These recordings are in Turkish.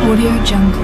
Audio Jungle.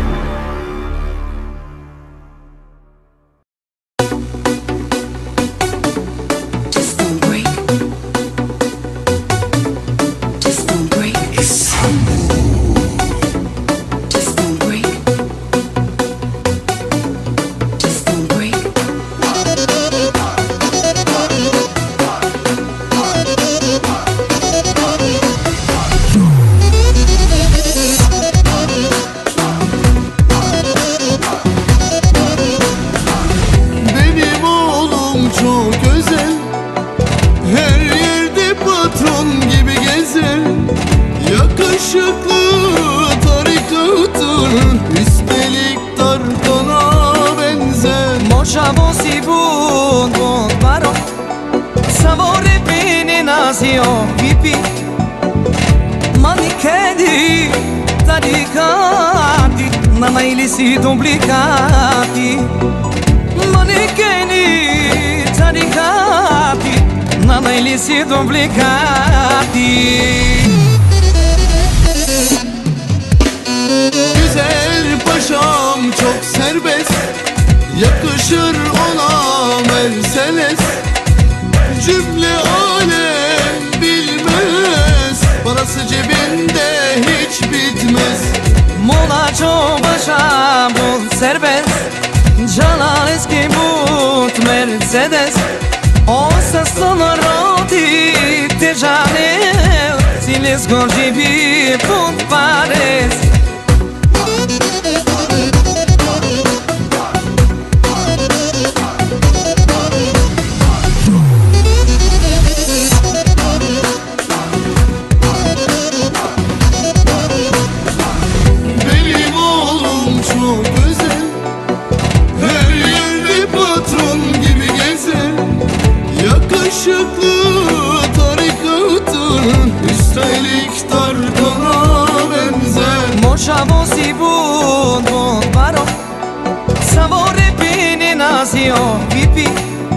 Si complicati, manicheni tarikati, nana ilisi complicati. Güzel paşam çok serbest, yakışır ona Mercedes. Cümle alem bilmez, parası cebinde hiç bitmez. Molacho başa bul serbest, Jalal eski but Mercedes. Osa sonoroti te janel, si les gorgibi put pares. Moșavo si bun, bun baro, savore bine nasio pipi.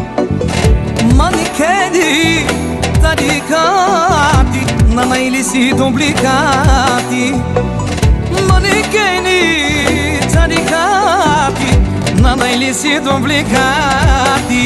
Manichedi, taricati, nana ilisi complicati. Manichedi, taricati, nana ilisi complicati.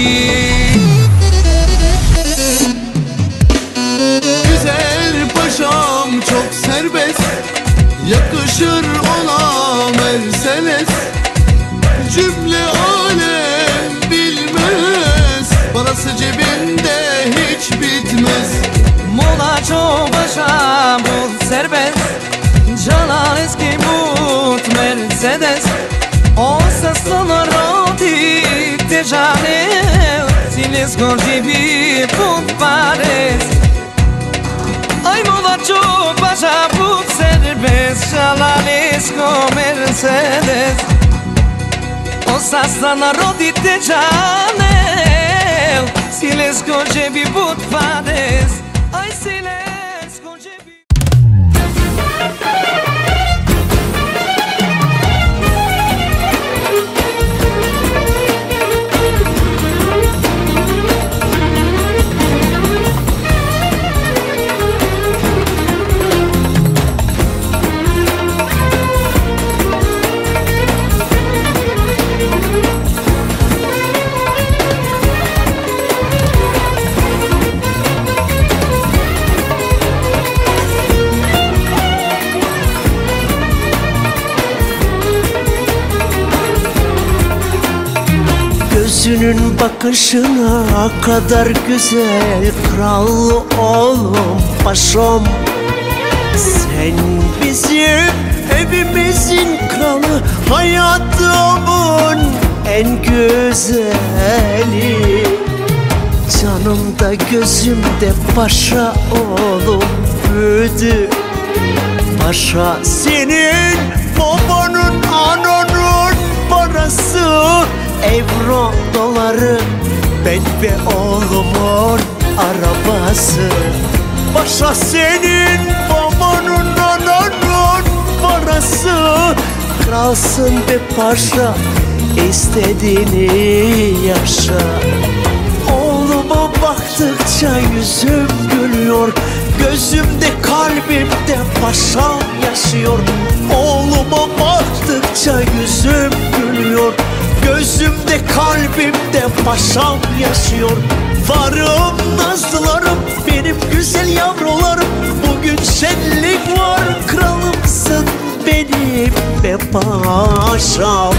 Güzel paşam çok serbest, yakışır ona Mercedes. Cümle alem bilmez, parası cebinde hiç bitmez. Molacho başa bul serbest, Jalal eski but Mercedes. Osa sonoroti te janel, si les gorgibi put pares. Ay molacho başa bul serbest, Jalal eski Mercedes. Osa sonoroti te janel, si les gorgibi put pares. Ay si les gorgibi. Gözünün bakışına kadar güzel, krallı oğlum paşam. Sen bizim evimizin kralı, hayatımın en güzeli. Canımda gözümde paşa oğlum büyüdü. Paşa senin babanın, ananın parası, euro doları, ben ve oğlumun arabası. Paşa senin babanın, ananın parası, kralsın be paşa, istediğini yaşa. Oğluma baktıkça yüzüm gülüyor, gözümde kalbimde paşam ya. yaşıyor. Oğluma baktıkça yüzüm gülüyor. Gözümde kalbimde paşam yaşıyor. Varım nazlılarım benim güzel yavrularım. Bugün şenlik var, kralımsın benim be paşam.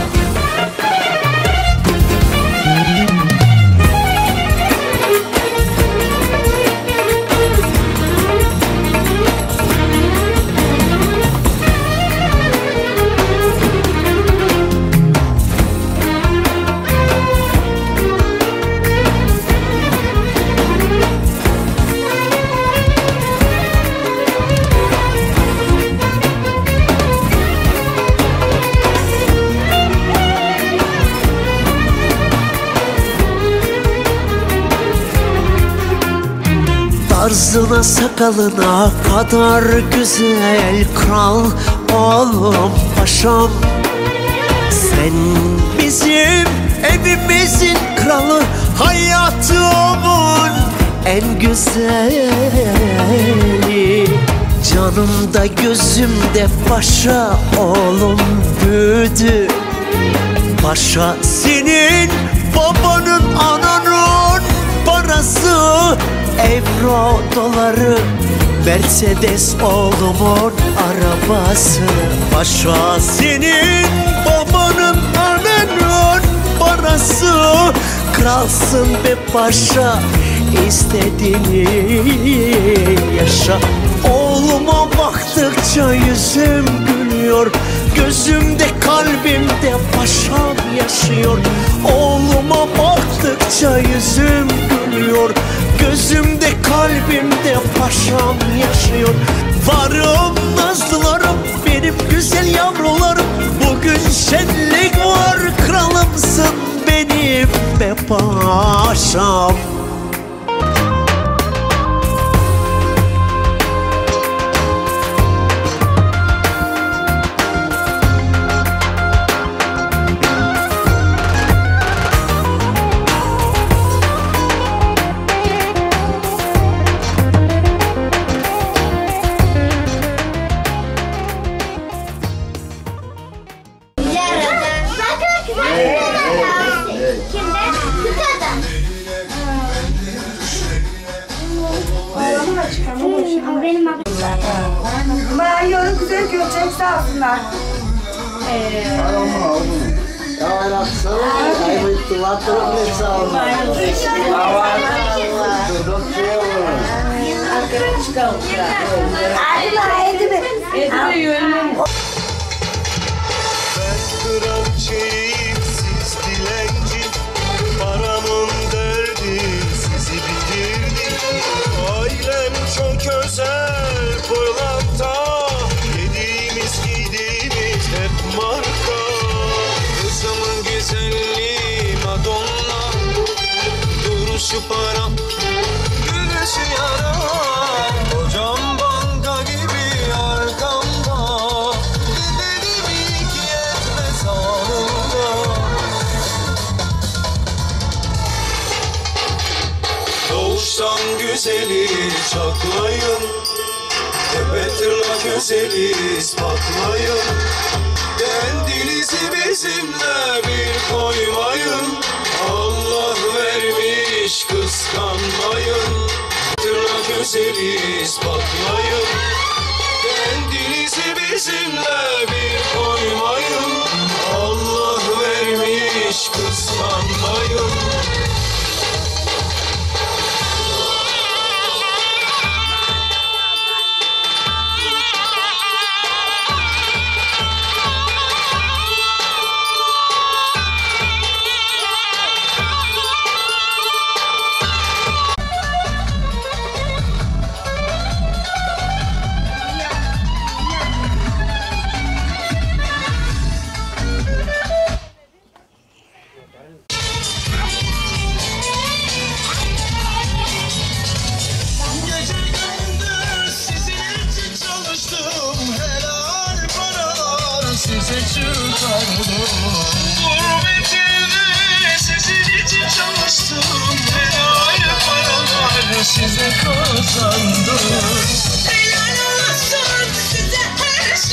Tarzına sakalına kadar güzel kral oğlum paşam. Sen bizim evimizin kralı, hayatımın en güzeli. Canımda gözümde paşa oğlum büyüdü. Paşa senin babanın ananın parası, euro doları, Mercedes oğlumun arabası. Paşa senin babanın ananın parası, kralsın be paşa, istediğini yaşa. Oğluma baktıkça yüzüm gülüyor. Gözümde kalbimde paşam yaşıyor. Oğluma baktıkça yüzüm gülüyor. Gözümde kalbimde paşam yaşıyor. Varım nazlılarım benim güzel yavrularım. Bugün şenlik var, kralımsın benim be paşam. Ben yarın güzel görecek sağ olsunlar. Kraliçeyim, siz dilenci, paramın derdi sizi bitirdi. Ailem çok özel pırlanta, yediğimiz giydiğimiz hep marka. Kızımın güzelliği Madonna, duruşu para, gülüşü yara. Kocam banka gibi arkamda, doğuştan güzeli çaklayın, tepe tırnak özeli ispatlayın. Kendinizi bizimle bir koymayın, Allah vermiş kıskanmayın. Tırnak özeli ispatlayın, kendinizi bizimle bir koymayın, Allah vermiş kıskanmayın. Size çıkardım, gurbet evde sizin için çalıştım. Helal paralar size kazandım. Helal olsun size her şey.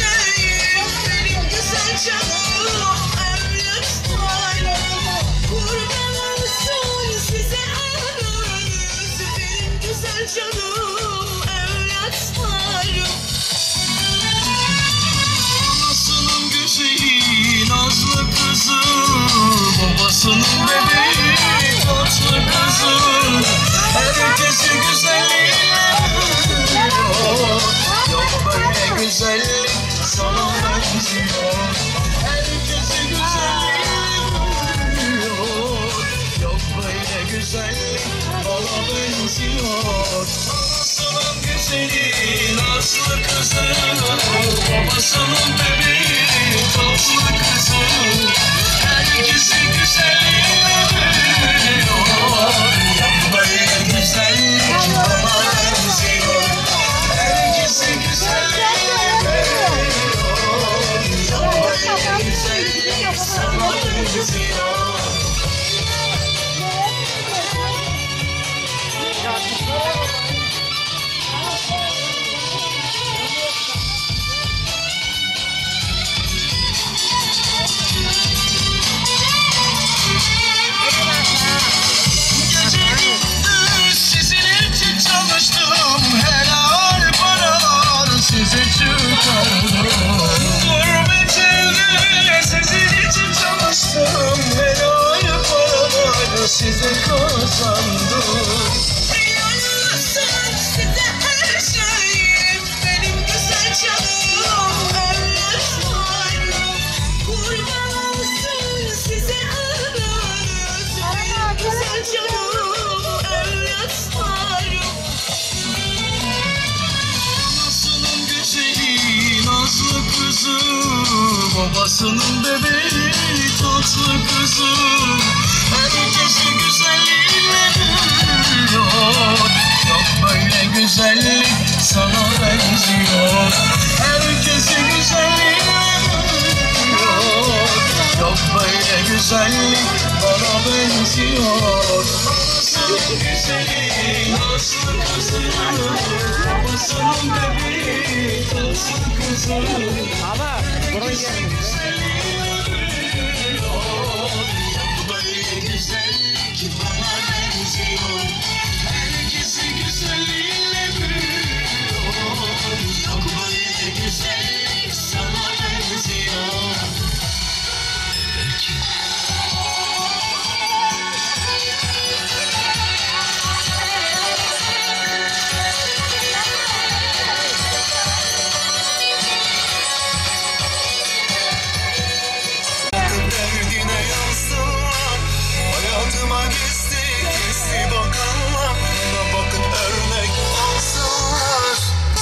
güzeli nazlı kızı, babasının bebeği tatlı kızı. Herkesi güzelliğine veriyor, yapmayı güzellik bana benziyor. Herkesi güzelliğine veriyor, yapmayı güzellik sana benziyor. Size çıkardım, gurbet elde sizin için çalıştım. Helal paralar size kazandım. Yalnızsın size her şeyim, benim güzel canım, evlatlarım. Kurban olsun size ömrünüz, benim güzel canım, evlatlarım. Nazlı kızı, babasının bebeği tatlı kızı. Herkesi güzelliğine veriyor, yok böyle güzellik sana benziyor. Herkesi güzelliğine veriyor, yok böyle güzellik bana benziyor. Babasının güzeli nazlı kızı, babasının bebeği tatlı kızı. Ama buraya böyle güzellik bana benziyor. Herkesi güzelliğine veriyor, yok böyle güzellik sana benziyor. Derdine yazdılar, hayatıma gizli gizli bakanlar da bakıp örnek alsınlar.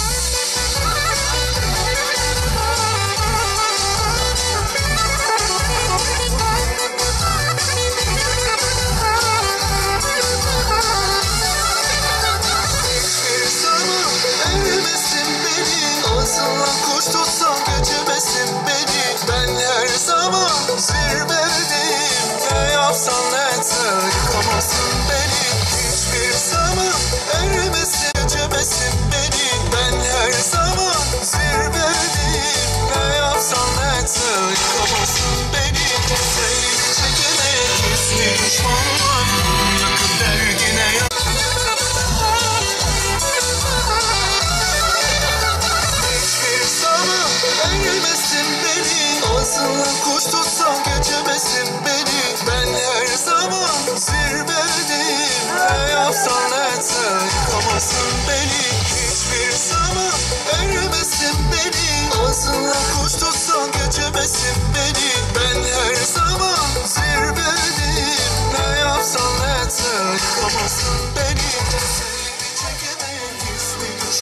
Hiçbir zaman evlemesin beni, ağzından kuş tutsam geçemesin beni. Ben her zaman zirvedeyim, ne yapsan ne etsen yıkamazsın beni. Hiçbir zaman erimesin, geçemesin beni. Ben her zaman zirvedeyim, ne yapsan ne etsen yıkamazsın beni. Seni çekemeyen gizli düşmanlar, yakın derdine hiçbir zaman engelmesin beni, ağzından kuş tutsam geçemesin beni. Ben her zaman zirvedeyim, ne yapsan ne etsen yıkamazsın beni. Hiçbir zaman engelmesin beni, ağzından kuş tutsam geçemesin beni. Ben her zaman zirvedeyim, ne yapsan ne etsen yıkamazsın beni. Seni çekemeyen gizli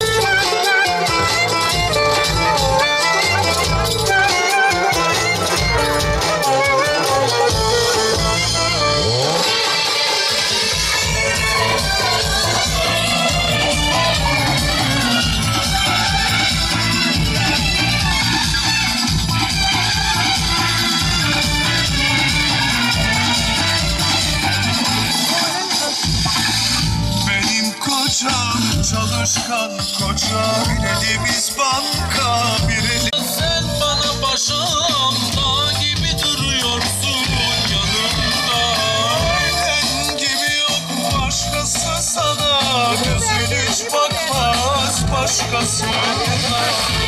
benim kocam çalışkan koca, bir elimiz banka, bir elimiz. Sen bana başımda gibi duruyorsun yanımda. En gibi yok başkası sana, gözün hiç bakmaz başkasına.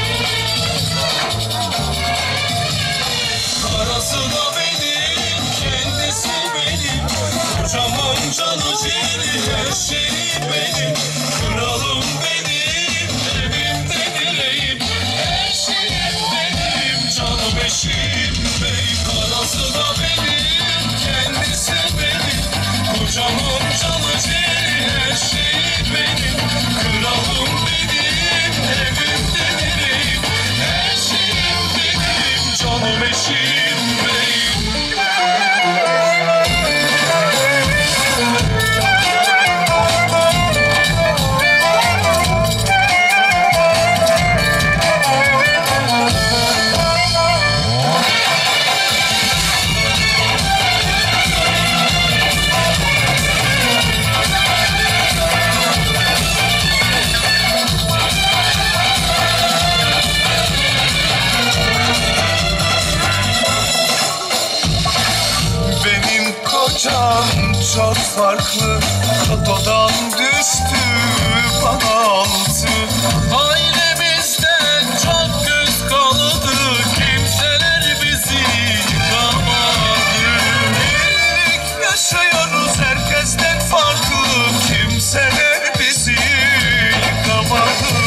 Karası da benim, kendisi benim, kocamın canı ciğeri, her şeyi benim. Kralım benim, evimde dileğim, her şeyim benim, canım eşim beyim. Karası da benim, kendisi benim, kocamın canı ciğeri, her şeyi benim. Kralım benim, farklı. Totodan düştü bana altı. Ailemizden çok göz kaldı, kimseler bizi yıkamadı. Birlik yaşıyoruz herkesten farklı, kimseler bizi yıkamadı.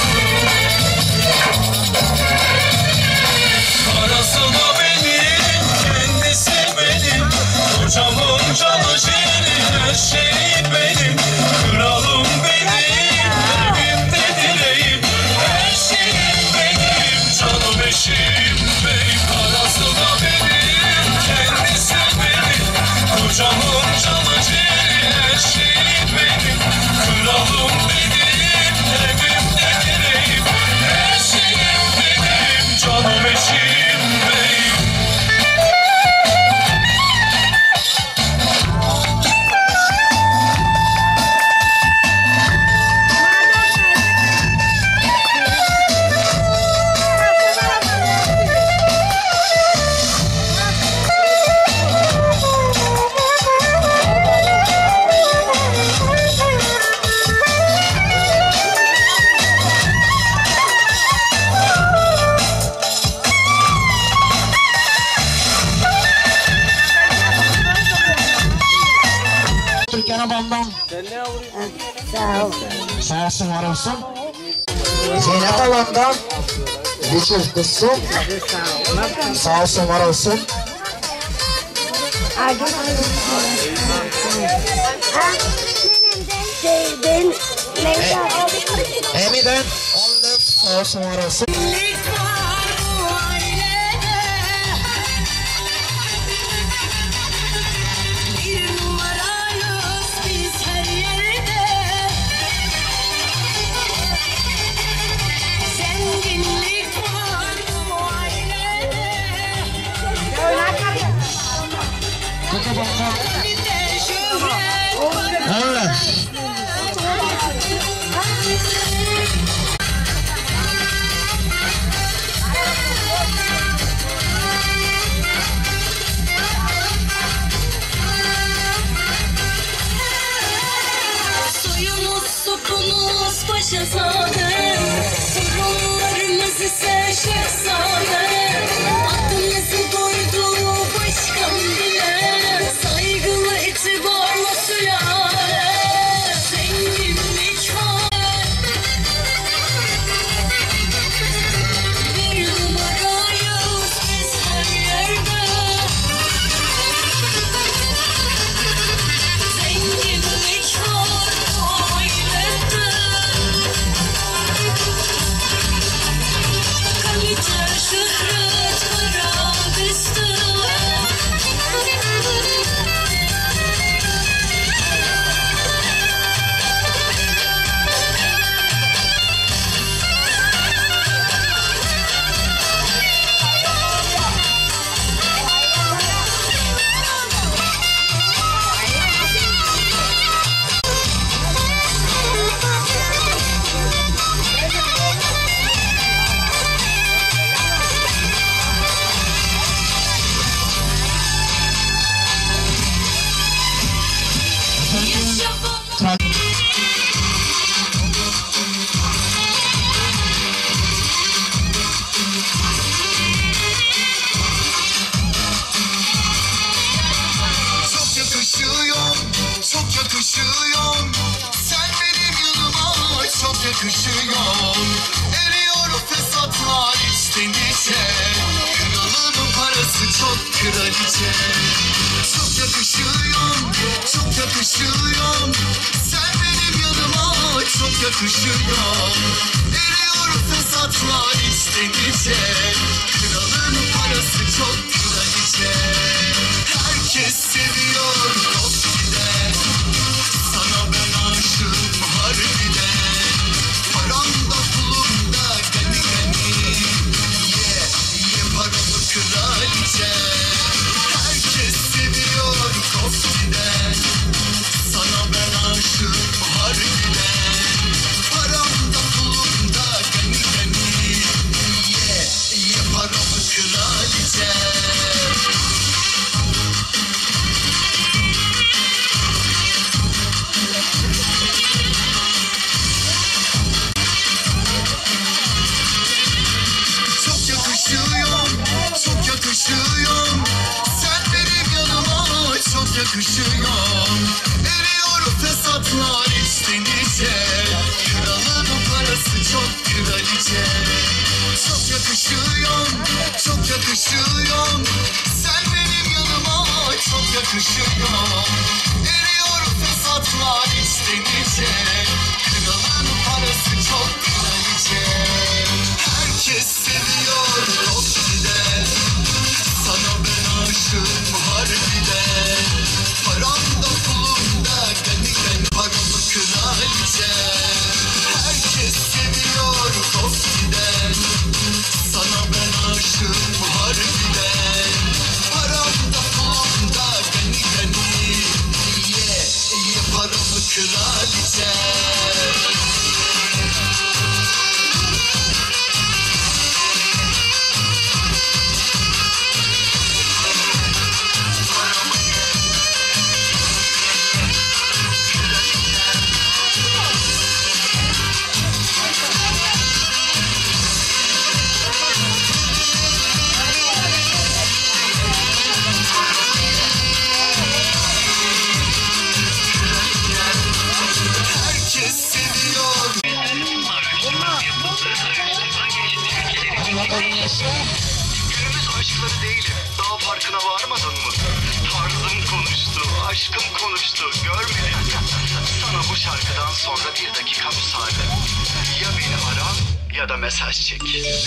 Parası da benim, kendisi benim. Kocamın canı ciğeri, her şeyi benim. Kralım benim, evimde dileğim. Her şeyim benim, canım eşim benim. Parası da benim, kendisi benim. Kocamın canı ciğeri, her şeyi benim. Kralım benim, evimde dileğim. Her şeyim benim, canım eşim benim. Türkiye'ne bandan. Sağ olsun, var olsun. Zeynep Alan'dan bir çift kızsın. Sağ olsun, var olsun. Emi'den 14 sağ olsun, var olsun. Evet. Suyumuz, sokumuz paşazade, sorunlarımız ise şehzade. Aklımızı doydu başkan bile, saygılı itibarlı sülale. Zenginlik var, bir numarayız biz her yerde. Zenginlik var bu ailede. Kalite, şöhret, para, kıstı. Çok yakışıyor, çok yakışıyor. Sen benim yanıma çok yakışıyor. Eriyor fesatlar içten içe. Kralın parası çok kraliçe. Çok yakışıyor, çok yakışıyor. Sen benim yanıma çok yakışıyor. Eriyor fesatlar içten içe. Kralın parası çok kraliçe. Herkes seviyor Toski'de. Sana ben aşığım harbiden. Param da pulum da gani gani. Ye paramı kraliçe. Herkes seviyor Toski'de. Sana ben aşığım harbiden. Param da pulum da gani gani. Ye paramı kraliçe. yakışıyor. Eriyor fesatlar içtenizce, kralın parası çok kraliçe. Herkes seviyor Toski'de, sana ben aşığım harbiden. Param da pulum da gani paramı kraliçe. Herkes seviyor Toski'de, sana ben aşığım harbiden. Param da pulum da gani ye paramı kraliçe. Herkes seviyor. Günümüz aşkları değilim. Daha farkına varmadın mı? Tarzım konuştu, aşkım konuştu. Görmedin. Sana bu şarkıdan sonra 1 dakika müsaade. Ya beni ara ya da mesaj çek.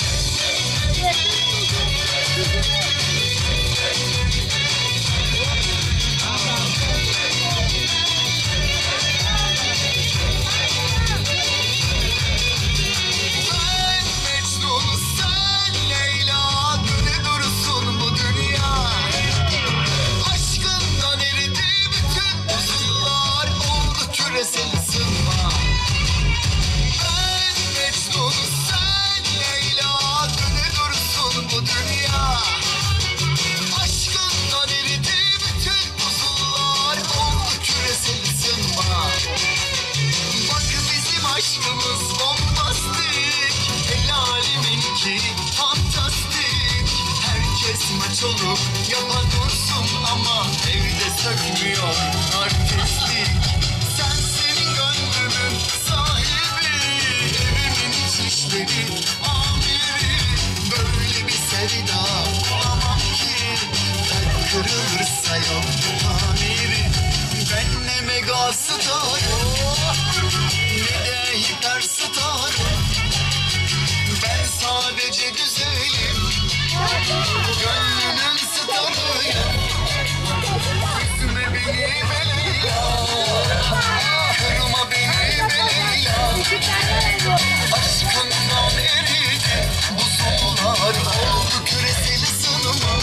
Ben Mecnun, sen Leyla, güne dursun bu dünya. Aşkından eridi bütün buzullar, oldu küresel ısınma. Ben Mecnun, sen Leyla, güne dursun bu dünya. Aşkından eridi bütün buzullar, oldu küresel ısınma. Bak bizim aşkımız bombastik, el aleminki fantastik. Herkes maç olup yalan dursun ama evde sökmüyor artistlik. Sensin gönlümün sahibi, evimin çişleri amiri. Böyle bir sevda olamam ki, ben kırılırsa yok tamiri. Ben ne mega starım, ne de hiperstarım. Ben sadece güzelim, gönlünün starıyım. Üzme beni be Leyla, kırma beni be Leyla. Aşkından eridi buzullar, oldu küresel ısınma.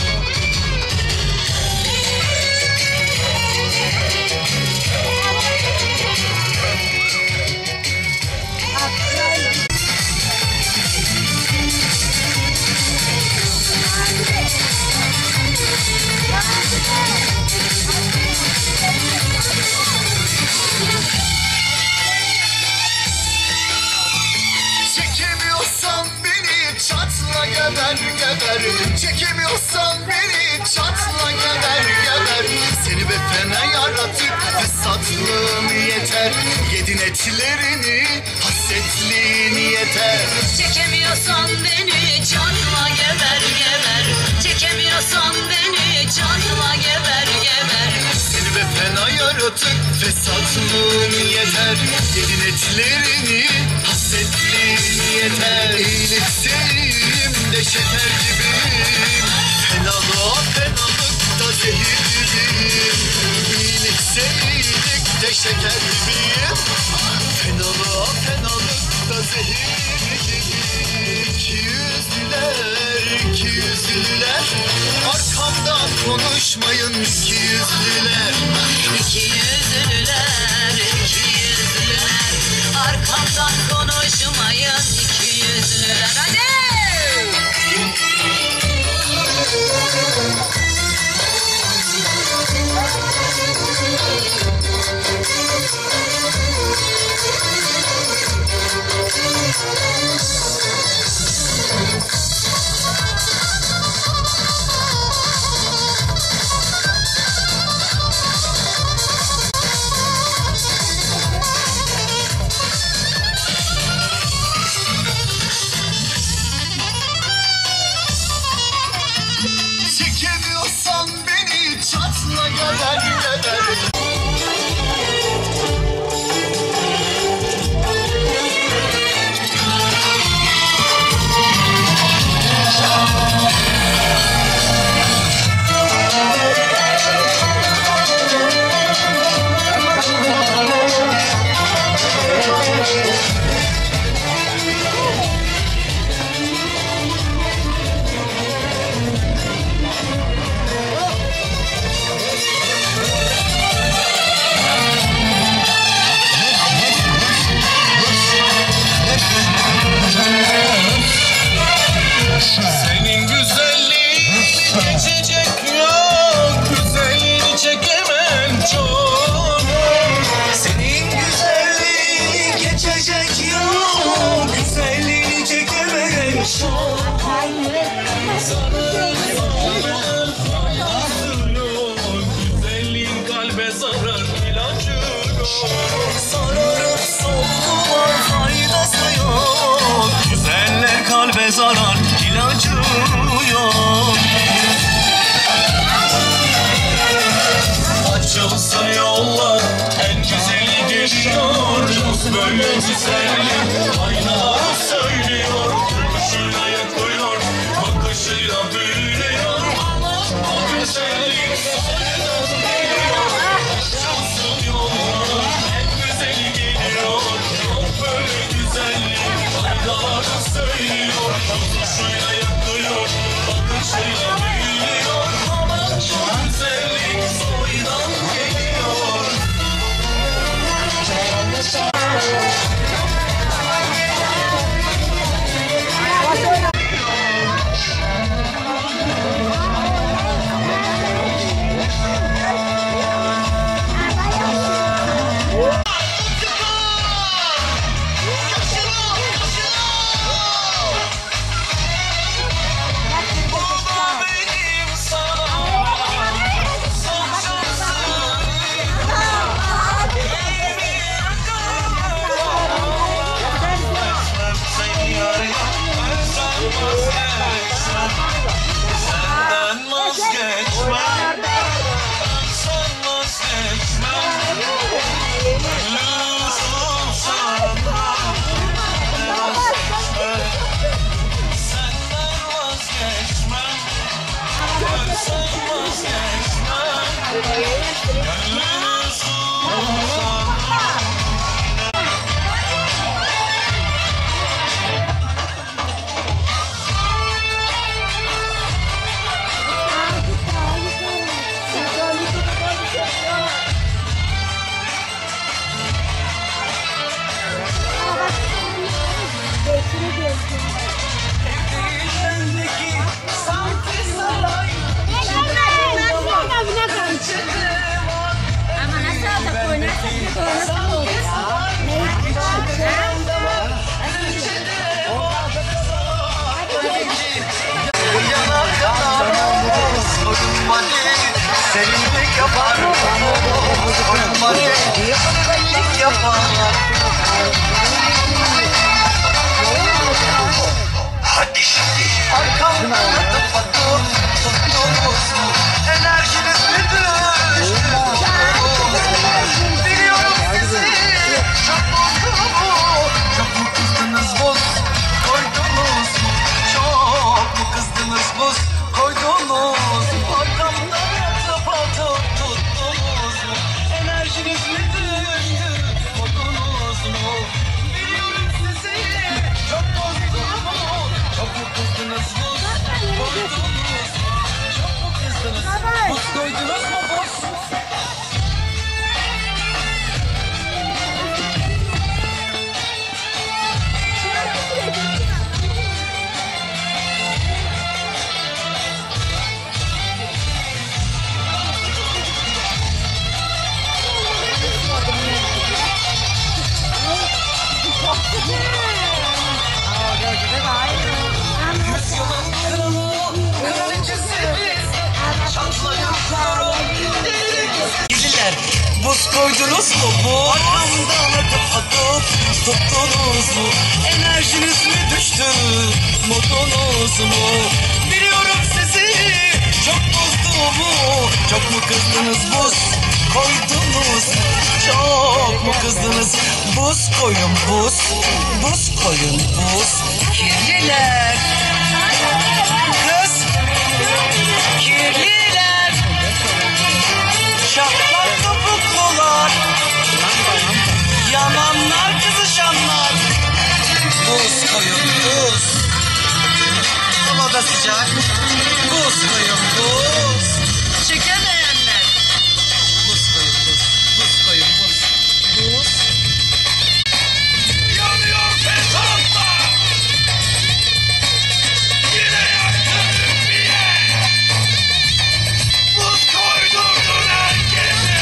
Çekemiyorsan beni çatla geber geber. Çekemiyorsan beni çatla geber geber. Seni be fena yaratık fesatlığın yeter. Yedin etlerini hasretliğin yeter. Çekemiyorsan beni çatla geber geber. Çekemiyorsan beni çatla geber geber. Seni be fena yaratık fesatlığın yeter. Yedin etlerini hasretliğin yeter. İyilikselim de şeker gibiyim, fenalıkta zehir gibiyim. İyilikselim de şeker gibiyim, fenalıkta zehir gibiyim. İki yüzlüler, arkamdan konuşmayın iki yüzlüler. İki yüzlüler, iki yüzlüler. Arkamdan konuşmayın iki yüzlüler. Hadi! geber geber. Senin güzelliğin geçecek yok, güzelliğini çekemem çok. Senin güzelliğini geçecek yok, güzelliğini çekemem çok. Güzelliğin kalbe zarar, ilacı yok. Sararıp soldular, faydası yok. Güzeller kalbe zarar, ilacı yok. Açılsa yollar, en güzeli geliyor. Böyle güzellik aynalar söylüyor. Gülüşüyle yakıyor, bakışıyla büyülüyor. O güzellik sayıdan geliyor. Açılsın yollar, en güzeli geliyor. Böyle güzellik aynalar söylüyor. Gülüşüyle yakıyor, bakışıyla büyülüyor. O güzellik soydan geliyor. Senden vazgeçmem, sen vazgeçmem. Lüzum sana, senden vazgeçmem, sen vazgeçmem. Lüzum sana. Ama nasıl olacak? Oynarsak bir oynarsak olur. Seninlik yapar, soyunma diye benlik yapar. Hadi şimdi arkamdan tıpatıp tuttunuz mu? Enerjiniz nedir? Biliyorum sizi çok bozdu mu? Çok mu kızdınız boz koydunuz mu? Çok mu kızdınız boz koydunuz mu? Arkamdan tıpatıp tuttunuz mu? Enerjiniz nedir? Modunuz mu? Biliyorum sizi çok bozdu mu? Çok mu kızdınız boz koydunuz mu? Çok mu kızdınız boz koydunuz mu boz? Gizliler, buz koydunuz mu? Bu arkamdan atıp tuttunuz mu? Enerjiniz mi düştü? Modunuz mu? Biliyorum sizi çok bozdu mu? Çok mu kızdınız buz koydunuz mu? Çok mu kızdınız? Buz koyun buz. Buz koyun buz. Kirliler. Kız. Kirliler. Şaplak topuklular. Yananlar kızışanlar. Buz koyun buz. Hava da sıcak. Buz koyun buz. Çekemeyenler. Buz koyun buz. Buz koyun buz. Buz. Yanıyor betonlar. Yine yaktın diye. Buz koydurdun herkese.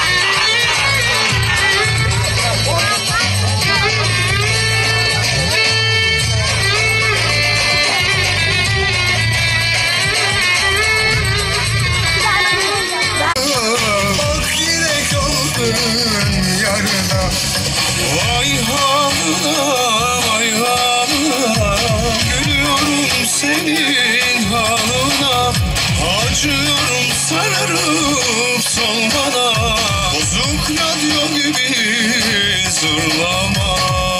Bak yine kaldın yarına. Vay halına, vay halına. Gülüyorum senin halına. Acıyorum sararıp solmana. Bozuk radyo gibi zırlama.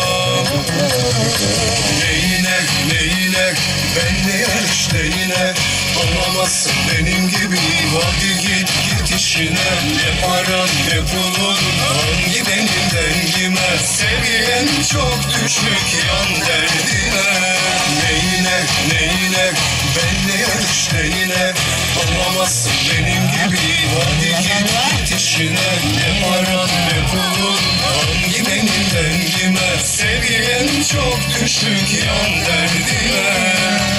Neyine, neyine, ben ne yaş neyine. Olamazsın benim gibi. Hadi git git işine. Ne paran ne pulun, hangi benim dengime. Seviyen çok düşük yan derdine. Neyine, neyine, ben ne yaş neyine. Olamazsın benim gibi. Hadi git git işine. Ne paran ne pulun, hangi benim dengime. Seviyen çok düşük yan derdine.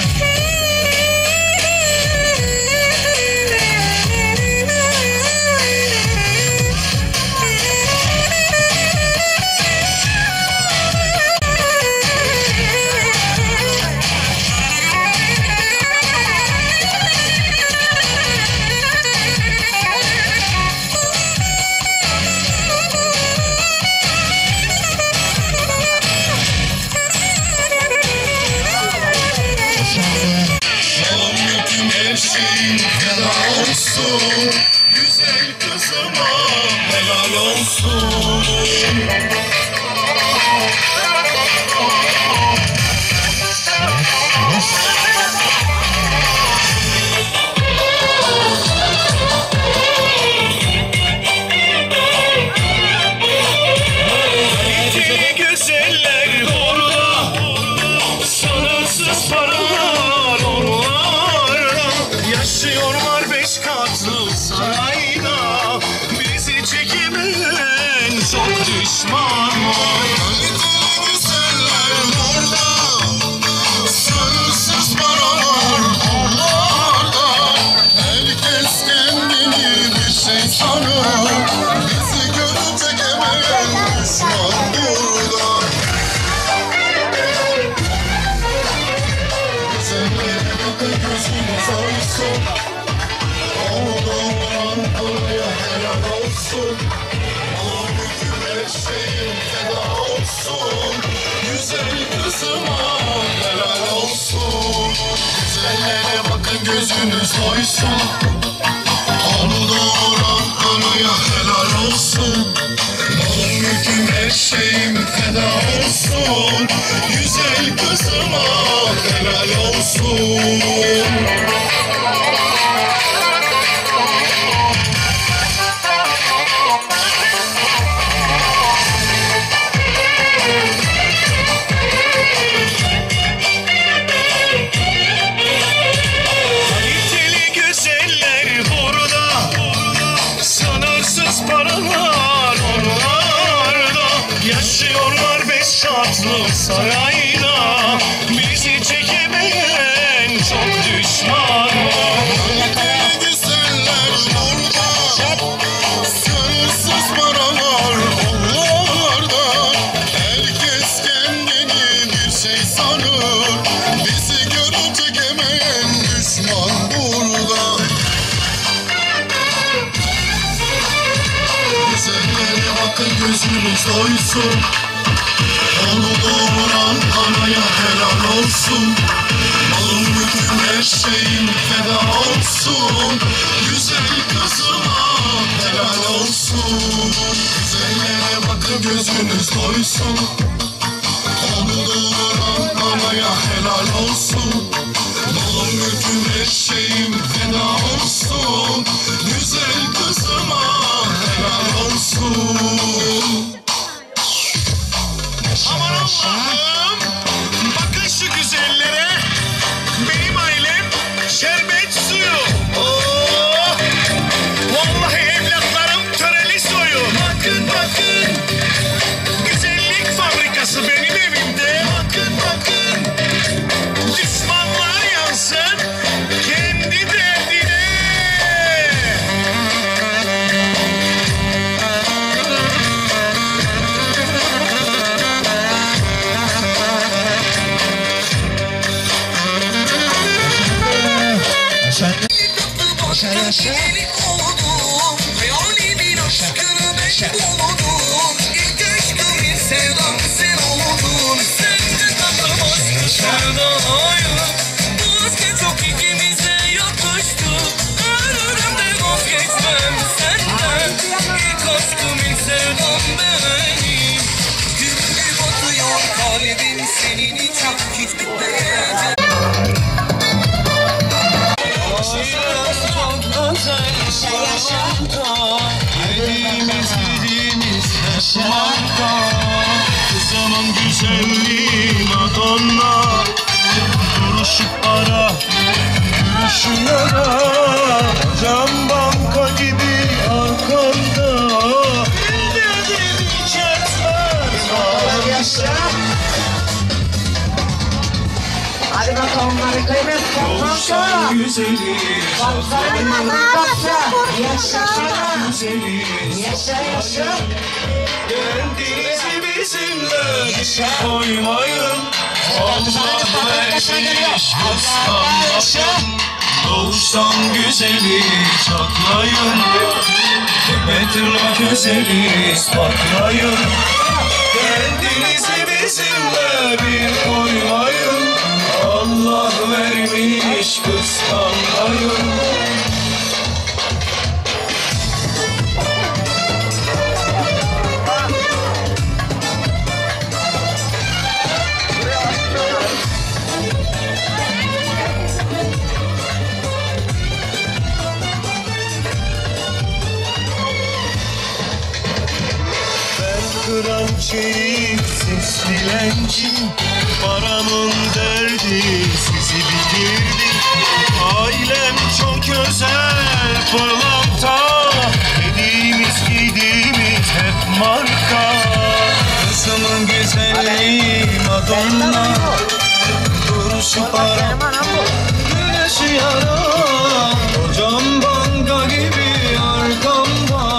Her şeyin helal olsun. Güzel kızıma helal olsun. Kaliteli güzeller orada, sınırsız paralar orada. Yaşıyorlar 5 katlı sarayda. Bizi çekemeyen çok düşman var. Kaliteli güzeller orada. Sınırsız paralar onlarda. Herkes kendini bir şey sanır. Bizi görüp çekemeyen düşman burada. Güzellere bakın gözünüz olsun. Oğlum Ankara'ya helal olsun. Oğlum bütün her şeyim feda olsun. Güzel kızıma helal olsun. Güzellere bakın gözünüz doysun. Onu doğuran anaya helal olsun. Oğlum bütün her şeyim feda olsun. Güzel kızıma helal olsun. Kaliteli güzeller burada, sınırsız paralar onlarda. Yaşıyorlar 5 katlı sarayda. Bizi çekemeyen çok düşman var. Kaliteli güzeller burada. Sınırsız paralar onlarda. Herkes kendini bir şey sanır. Bizi görüp çekemeyen düşman burada. Güzellere bakın gözünüz doysun. Onu doğuran anaya helal olsun. Oğlum bütün her şeyin feda feda olsun. Güzel kızıma helal olsun. Güzellere bakın gözünüz doysun. Onu doğuran anaya helal olsun. Malım bütün her şeyim feda olsun. Güzel kızıma helal olsun. Aman Allah'ım, bakın şu güzellere. Benim ailem şerbet suyu. Oh! Vallahi evlatlarım töreli soyu. Bakın bakın, güzellik fabrikası benim evimde. Bakın bakın, düşmanlar yansın kendi derdine. Yaşa yaşa. Hayalimin aşkını ben buldum. İlk aşkımın sevdam sen oldun. Sen de tanımaz sevdayı. Bu aşk çok ikimize yakıştı. Ölürüm de vazgeçmem senden. İlk aşkımın sevdam benim. Gün gibi batıyor kalbim senin için hiç bitmeyecek. Kızımın güzelliği Madonna. Duruşu para, gülüşü yara. Cam banka gibi arkanda. Bildiğin içerler. Hadi bakalım harikaymış. Sonra. Güzeli, Yaşa yaşa. kendinizi bizimle koymayın. Allah vermiş kıskanmayın. Doğuştan güzeli çatlayın. Demetre güzeli ispatlayın. Kendinizi bizimle bir koymayın. Allah vermiş kıskanmayın. Kıran çelik sesli lencim. Paramın derdi sizi bitirdi. Ailem çok özel pırlanta. Yediğimiz giydiğimiz hep marka. Kızımın güzelliği Madonna. Duruşu para, güneşi yara. Hocam banka gibi arkamda.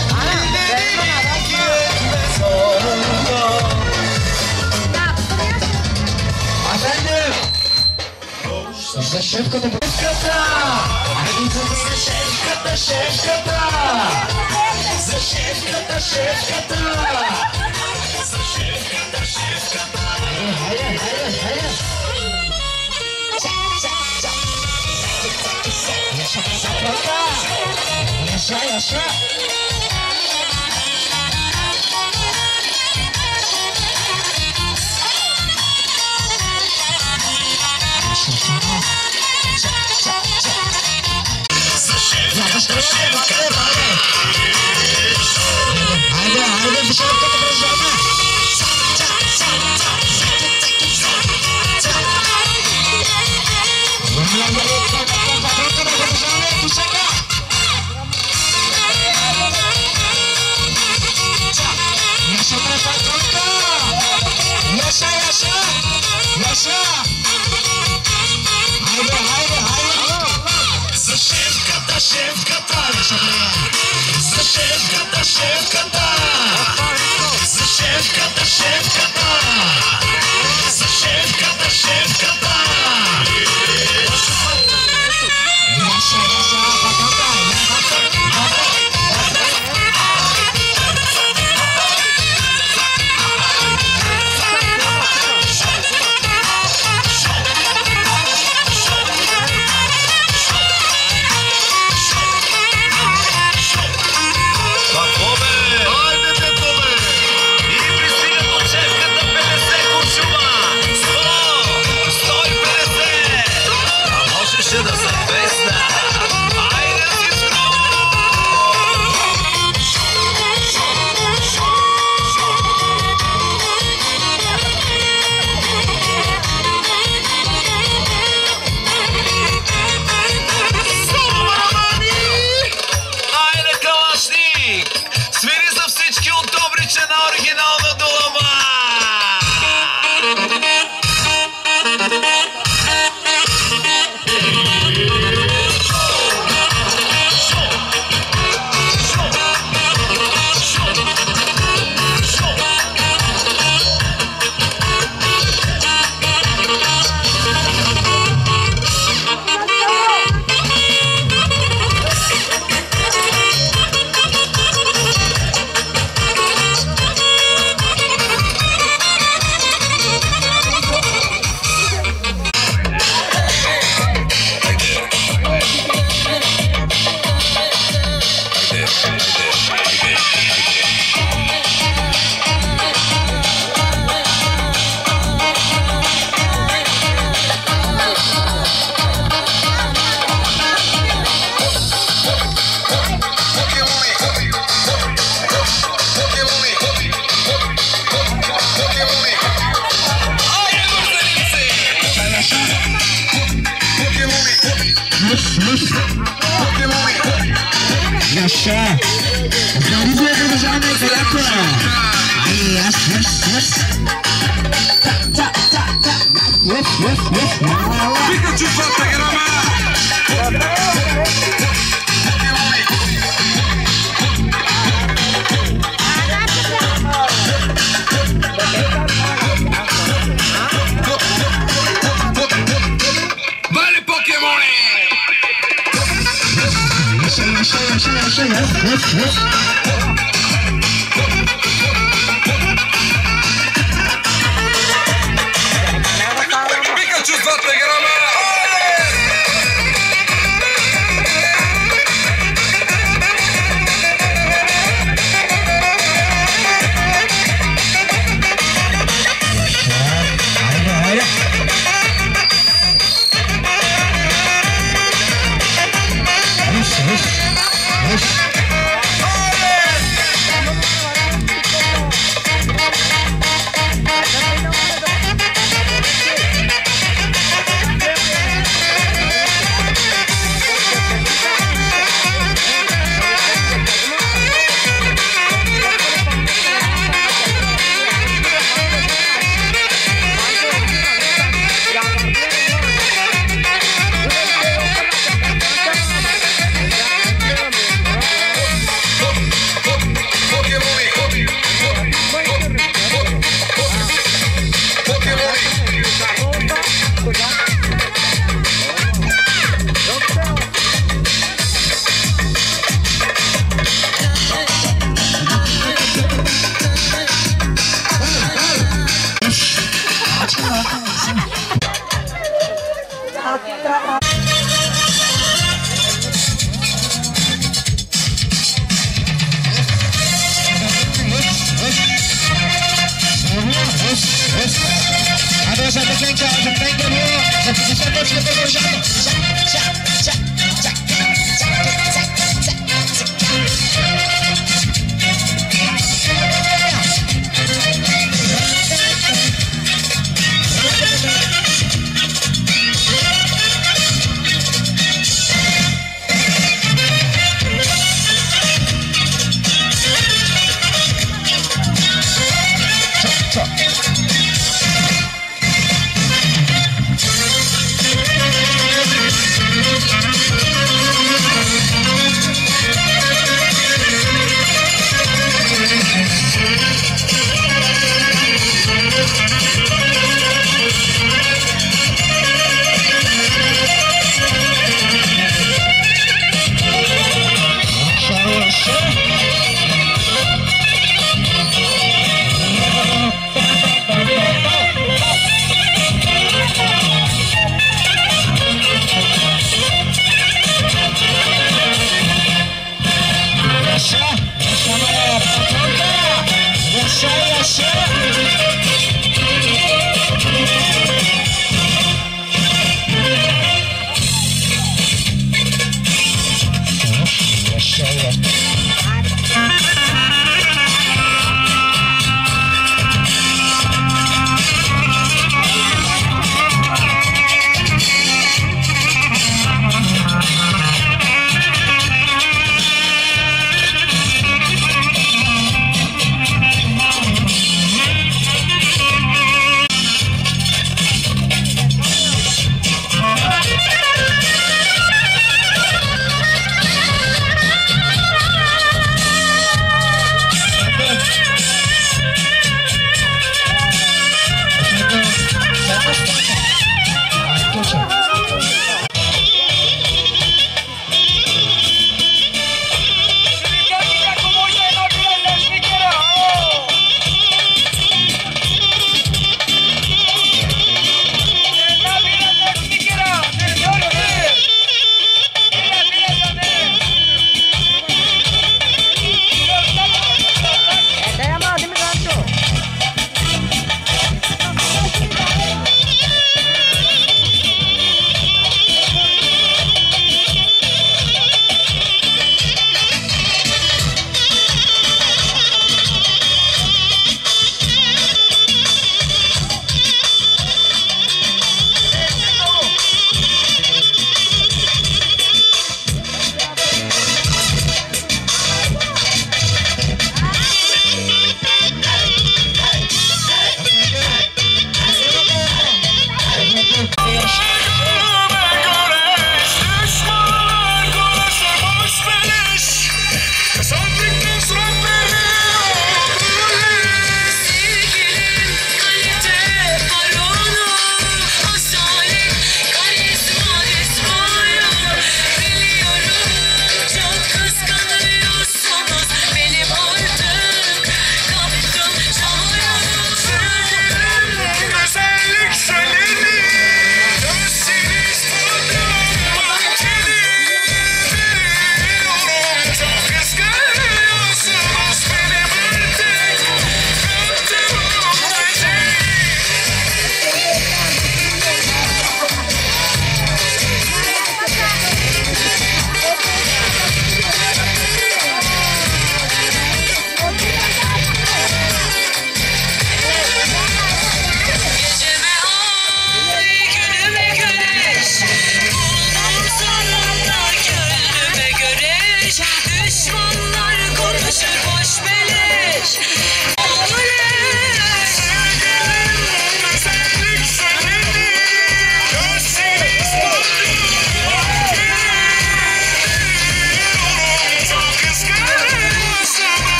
За шефката, шефката! Хайде за шефката, шефката! За шефката, шефката! За шефката, шефката! Хайде, хайде, хайде! Яша, шефката! Яша, яша! Haydi, haydi, bir şefkata bırakma! Yaşa, yaşa! Yaşa! Haydi, haydi, haydi! За шефката, шефката! За шефката, шефката! За шефката, шефката! За шефката, шефката! Яша, яша, патата! Yaşa. Deniz yapacağım ekranı. Ay yes yes yes. Ta ta ta. Yes yes yes. Pikachu falta grama. Vale Pokémon. Yaşa yes yes yes. Pikachu falta grama. Ada satu cengkak, cengkak dua, satu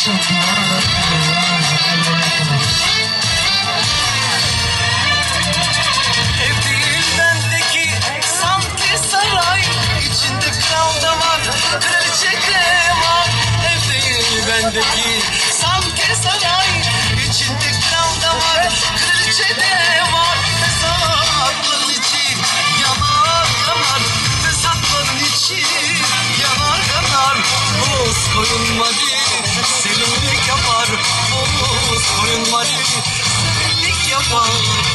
Bendeki sanki saray içinde kral da var, kraliçe de var. Fesatların için yanar yanar, fesatların için yanar yanar. Boz koyulmadı selinlik yapar, boz koyulmadı selinlik yapar.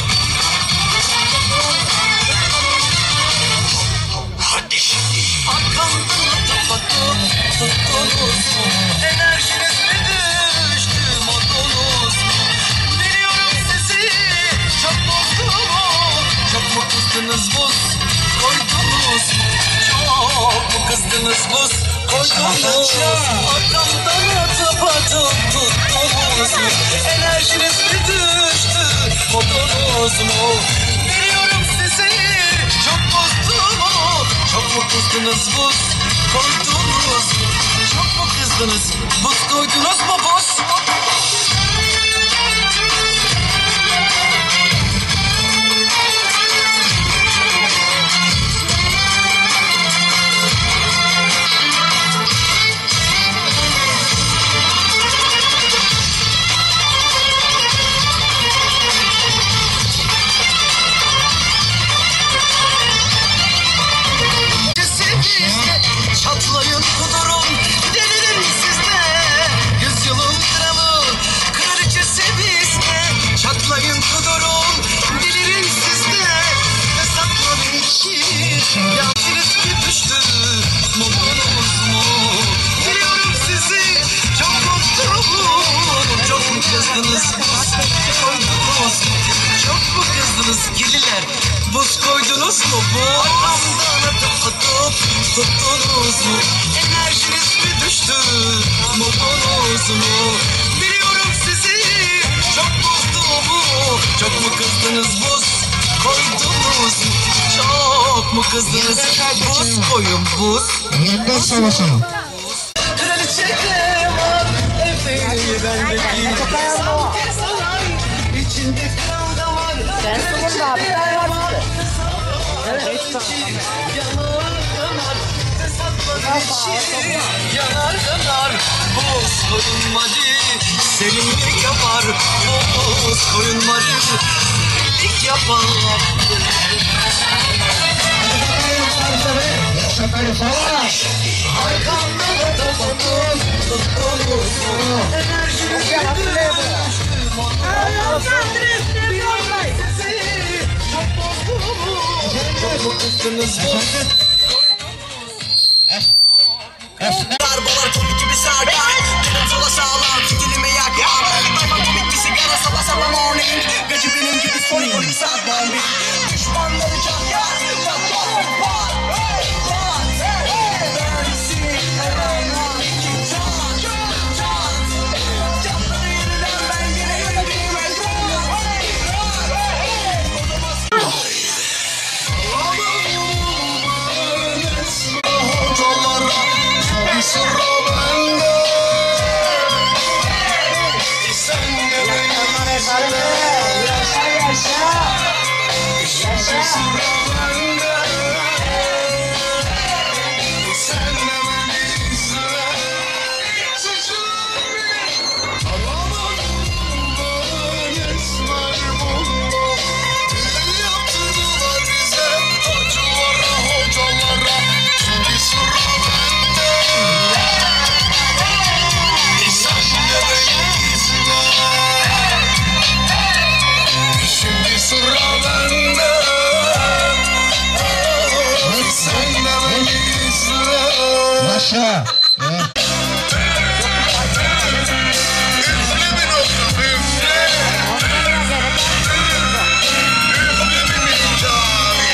Hadi şimdi arkamdan atıp tuttunuz mu? Enerjiniz mi düştü modunuz mu? Biliyorum sizi çok bozdu mu? Çok mu kızdınız buz koydunuz mu? Çok mu kızdınız buz koydunuz mu? Arkamdan atıp tuttunuz mu? Enerjiniz mi düştü modunuz mu? Biliyorum sizi çok bozdu mu? Çok mu kızdınız buz koydunuz mu? Çok mu kızdınız buz koydunuz mu buz? Çatlayın kudurun, delirin sizde. Yüzyılın kralı, kraliçesi bizde. Çatlayın kudurun, delirin sizde. Fesatların için yansınız ki düştü mumunuz mu? Biliyorum sizi çok korktum. Çok mu kızdınız buz koydunuz mu? Çok mu kızdınız gililer buz koydunuz mu? Bu arkamdan atıp tuttunuz mu? Enerjiniz mi düştü mumunuz mu? Biliyorum sizi çok bozdu mu? Çok mu kızdınız buz koydunuz mu? Çok mu kızdınız buz koyun buz? Yeniden savaşa. Kraliçe de var efendim bendeki. İçinde kral da var. Ben sonunda bir tane var. Evet. Yanar yanar. Fesatların için yanar yanar. Boz koyulmadı selinlik yapar. Boz koyulmadı selinlik yapar. Arkamdan atıp tuttunuz mu? Enerjiniz çok mu kızdınız bu? Darbalar komik gibi sarkan. Dilim sola sağlam, dilime yakmam. Dayman komik bir sigara sabah sabah morning. Gacı benim gibi soy 12 saat bombi. Düşmanları çat yat, çat yat var. Hey var, hey. Versin, hemen iki çat, çat. Çatları yeniden ben gene yöneteyim el drone. Sırra bende. Sen de beni izle. Yaşa yaşa. Yaşa. Sırra bende. Sen de beni izle. Alamadın ben esmer bomba. Dil yaptırdılar bize. Hocalara hocalara. Şimdi sırra bende. Şimdi sıra bende. Sen de beni izle. Yaşa. Üfle bir olsun üfle. Üfle bir miktarı.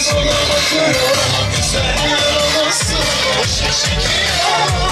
sana bakıyorum, güzel yaramazsın, boş yaşıyorum.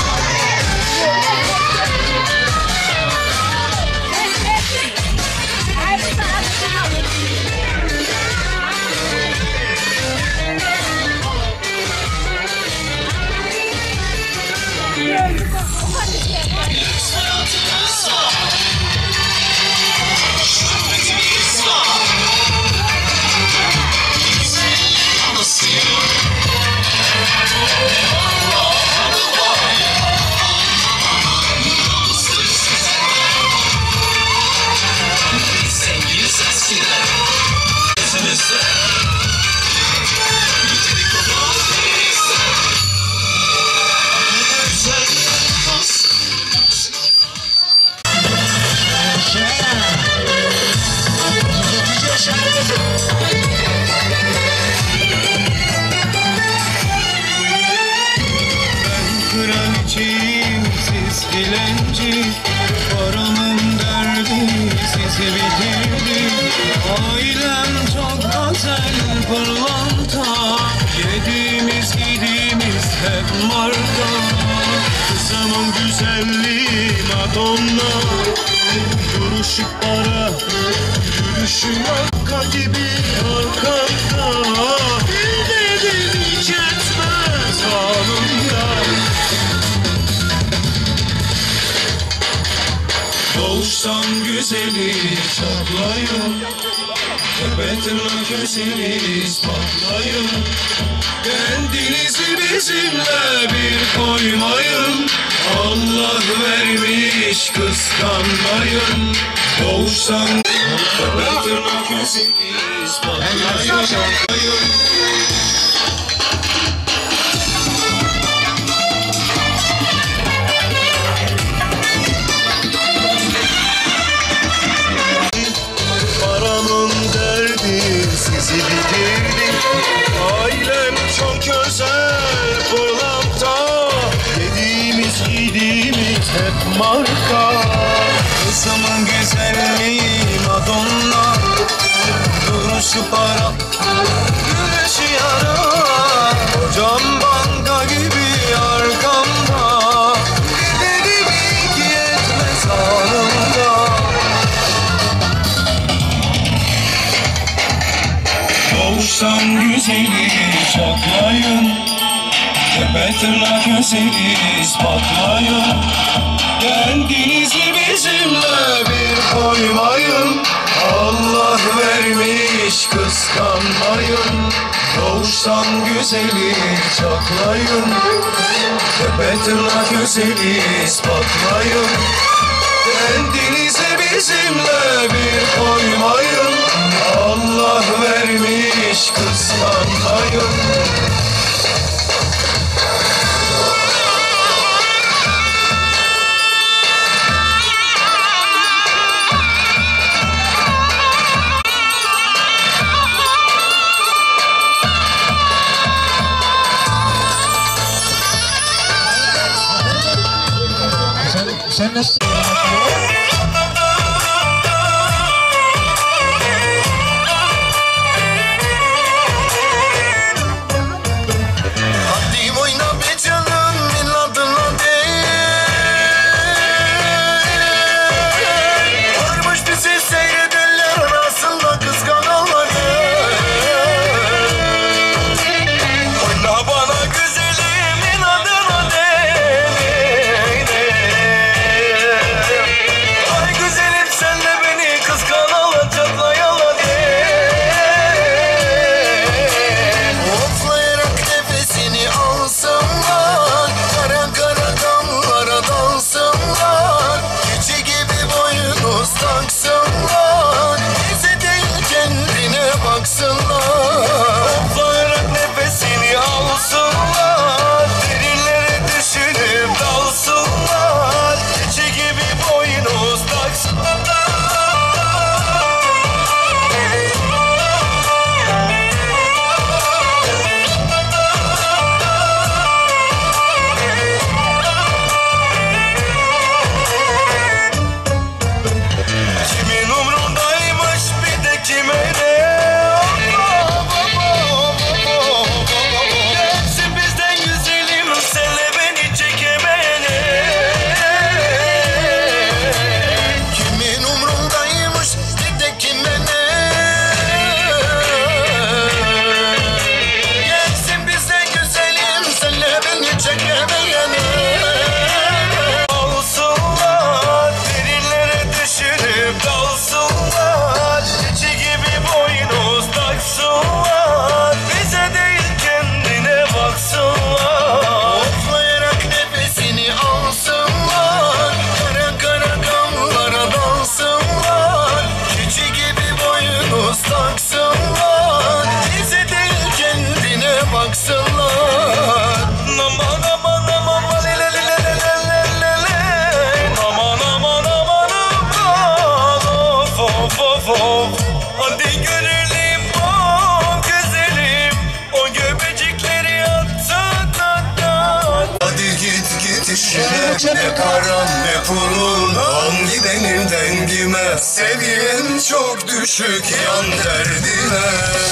Kraliçeyim, siz dilenci, paramın derdi sizi bitirdi. Ailem çok güzel pırlanta, yediğimiz yediğimiz hep marka. Kızımın güzelliği Madonna, duruşu para, yürüyüşü yakka gibi arkamda. Bir dedin hiç etmez anında. Doğuştan güzeli çatlayın, tepetine güzeli ispatlayın. Kendinizi bizimle bir koymayın, Allah vermiş kıskanmayın. Doğuştan tepetine güzeli ispatlayın. Sizi bitirdi. Ailem çok özel pırlanta, yediğimiz yediğimiz hep marka. Kızımın güzelliği Madonna, duruşu para, gülüşü yara. Kocam banka gibi arkamda, giderim ilk yetmez anımda. Doğuştan güzeli çatlayın, tepe tırnak güzeli ispatlayın. Kendinizi bizimle bir koymayın, Allah vermiş kıskanmayın. Doğuştan güzeli çatlayın, tepe tırnak güzeli ispatlayın. Kendinizi bizimle bir koymayın, Allah vermiş kıskanmayın. Sen nasıl? Hadi oyna be canım, inadına değil. Varmış bizi seyredenler arasında kıskananlar. Oyna bana güzelim, inadına değil. Ne param ne pulun hangi benim dengime, seviyen çok düşük yan derdine.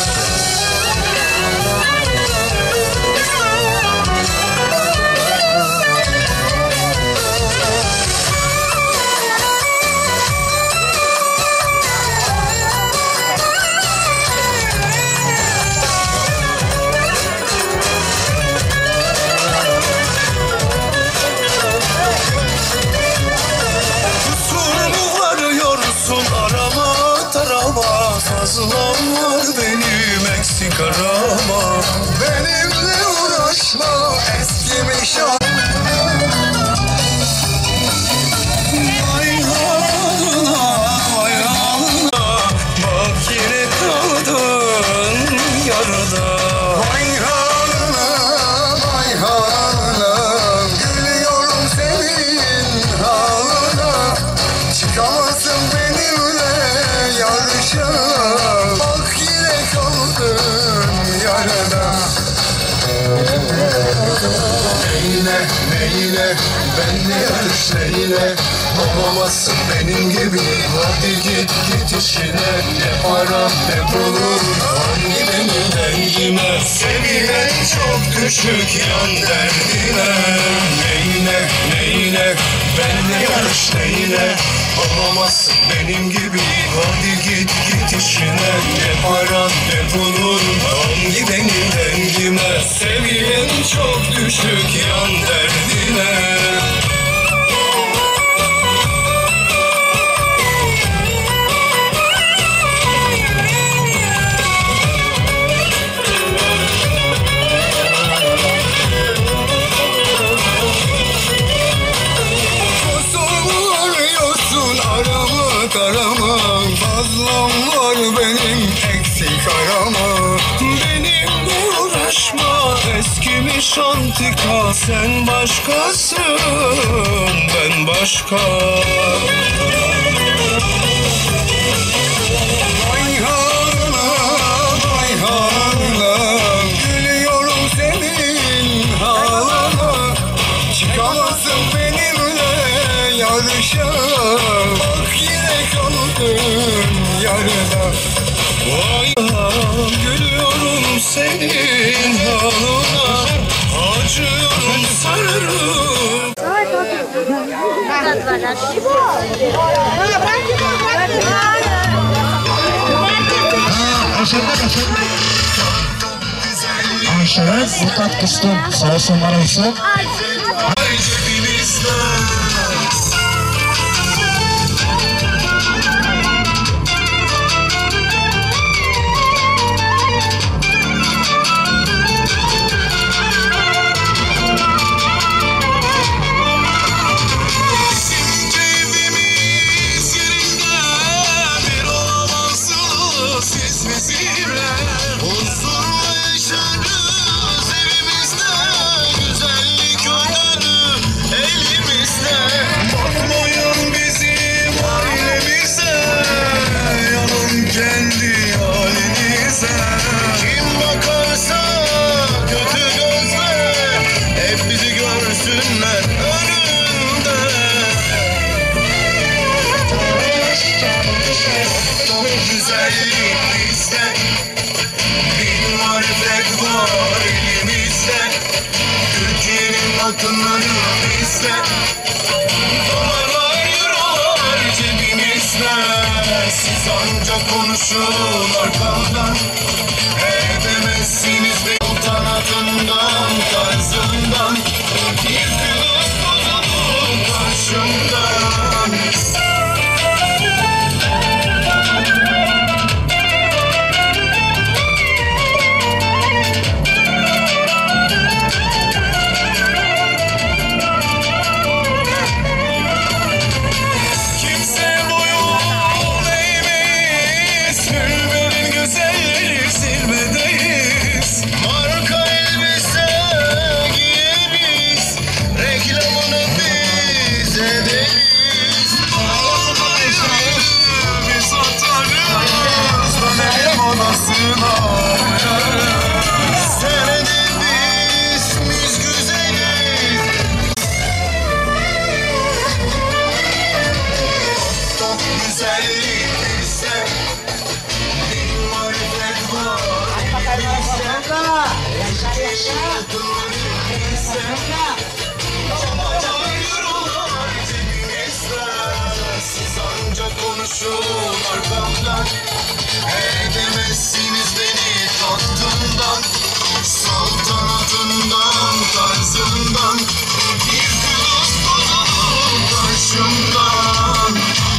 Fazlam var benim eksik arama, benimle uğraşma eskimiş vay haline vay haline, bak yine kaldın yarıda. Vay haline vay haline, gülüyorum senin haline, çıkamazsın benimle yarışa. Bak yine kaldın yarına. Neyine benle yarış neyine, olamazsın benim gibi. Hadi git işine, ne param ne pulum hangi benim dengime, seviyen çok düşük yan derdine. Neyine benle yarış neyine, olamazsın benim gibi. Hadi git işine, ne param ne pulun hangi benim dengime, seviyen çok düşük yan derdine. Arama, fazlam var benim eksik arama, benimle uğraşma eskimiş antika, sen başkasın ben başka. Vay haline vay haline, gülüyorum senin halına, çıkamazsın benimle yarışa. Yarına vay gülüyorum senin halına, acıyorum sararım. Aşağı bu kat kıstım sağ olsun var olsun. Altınları bizde, dolarlar, eurolar cebimizde. Siz ancak konuşun arkamdan, edemezsiniz benim tanıdığımdan, tarzından. Yüzünüz bozulur karşımdan. Siz anca konuşun arkamdan. Edemezsiniz beni tahtımdan, saltanatından, tarzından. Bir kılıç bozulur karşımdan.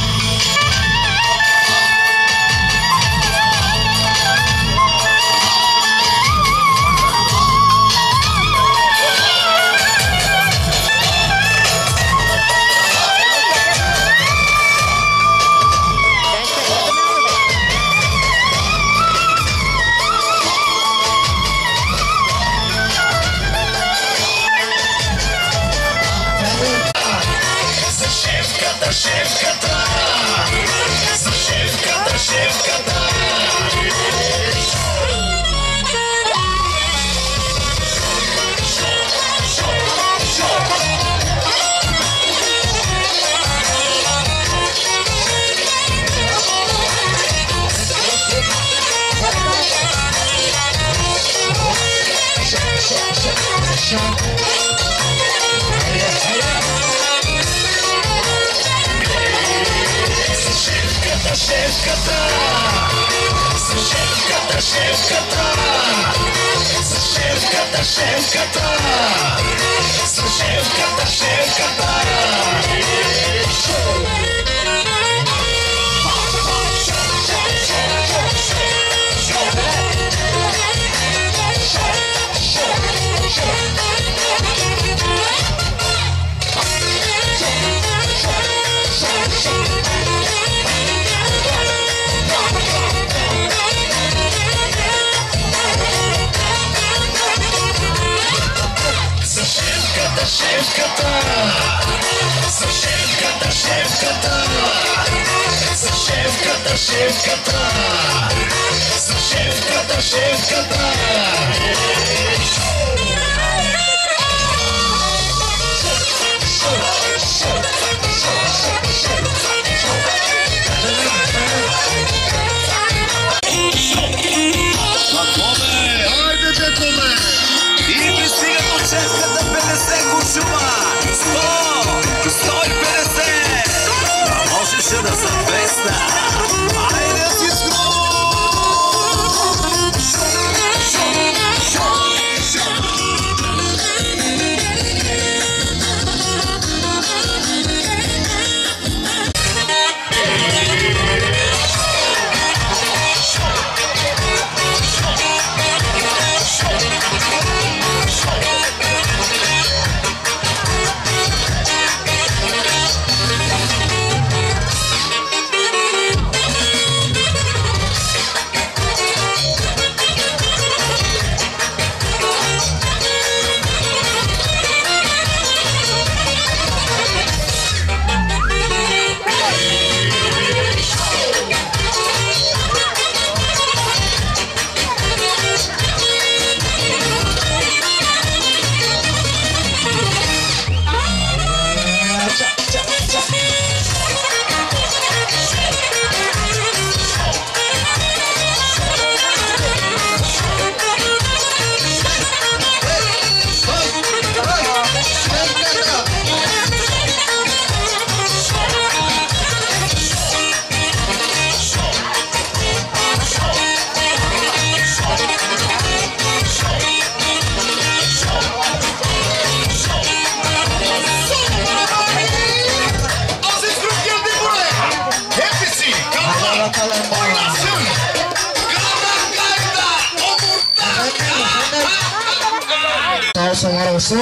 Sağ var olsun.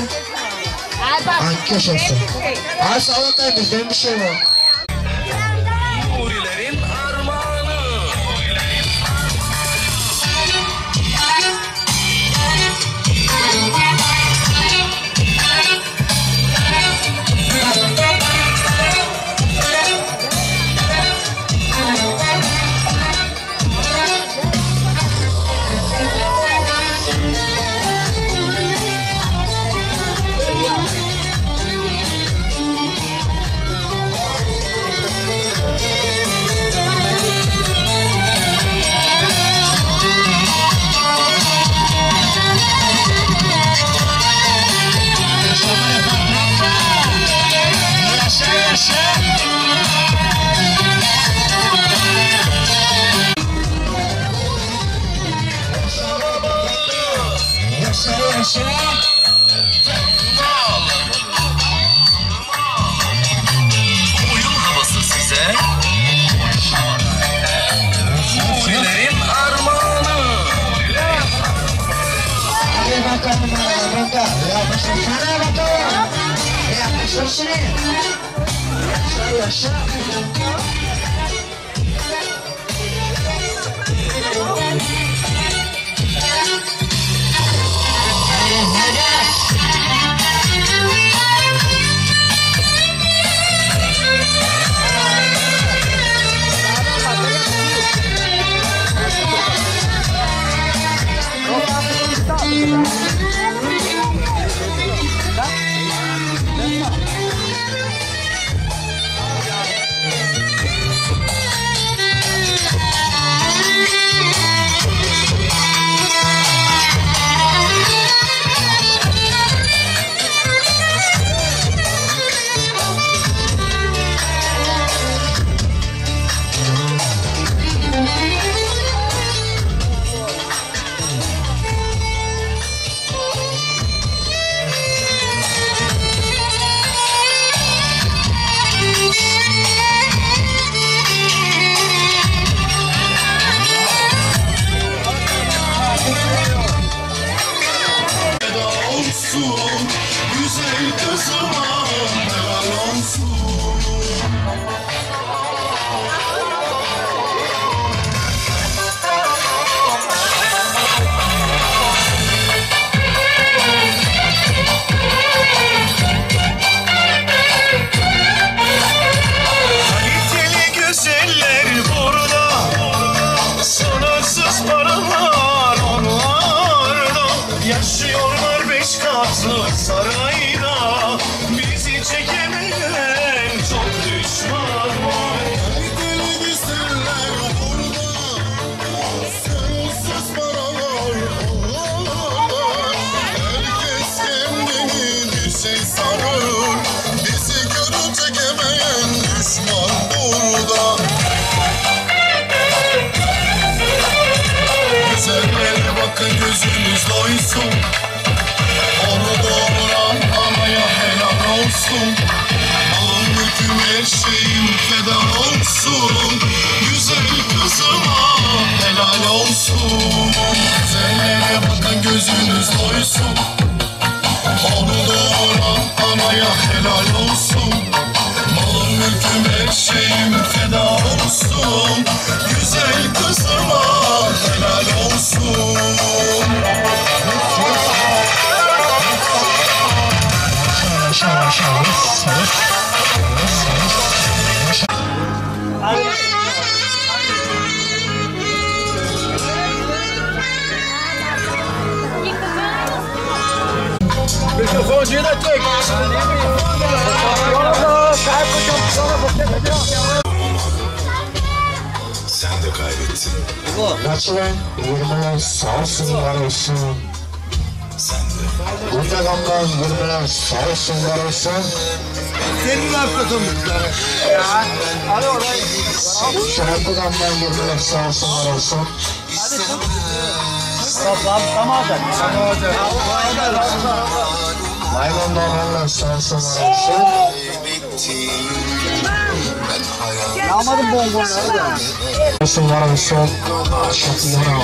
Hangi olsun. Ay sağ olun da bizden bir şey var. Nurilerin armağanı. yaşa. Oyun havası size. Ufelerin armağanı. Hadi bakalım bakalım. Yapıştır sana bakalım. Yapıştır seni. Yaşa yaşa. Güzel kızıma helal olsun. Kaliteli güzeller burada, sınırsız paralar onlarda. Yaşıyorlar 5 katlı sarayda, bizi çekemeyen çok düşman var. Kaliteli güzeller burada, sınırsız paralar onlarda. Herkes kendini bir şey sanır, bizi görüp çekemeyen düşman burada. Güzellere bakın gözünüz doysun, onu doğuran anaya helal olsun. Alın mülküm her şeyim feda olsun. Güzel kızıma helal olsun. Güzellere bakın gözünüz doysun, onu doğuran anaya helal olsun. Malım mülküm her şeyim feda olsun. Güzel kızıma helal olsun. Mikrofoncuyu da çek. Sen de kaybettin. Kaçıran 20'ler sağ olsunlar olsun. Sen de. Instagram'dan 20'ler sağ olsunlar olsun. Senin haftasın mutları. Ya. Hadi orayı. Şarkıdan'dan 20'ler sağ olsunlar olsun. Tamam da. Maymundan 10'lar sağ olsunlar olsun. Yağmadım bonbonları da. Olsunlar olsun. Şakiyana.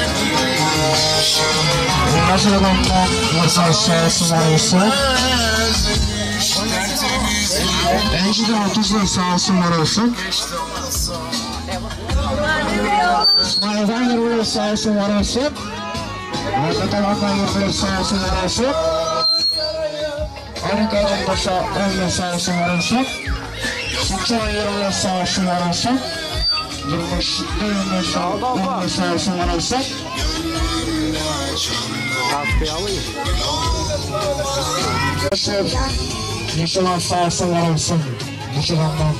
Aşağıdan 10'lar sağ olsunlar olsun. Enciden 30'lar sağ olsunlar olsun. İsmail'den 20'ler sağ olsunlar olsun. Arkadan 20'ler sağ olsunlar olsun. Harikadan da sağ olsunlar olsun. Sıçan 20'ler sağ olsunlar olsun. 25'de sağ olsunlar olsun. Nişalan sağ olsunlar olsun. Nişalandan.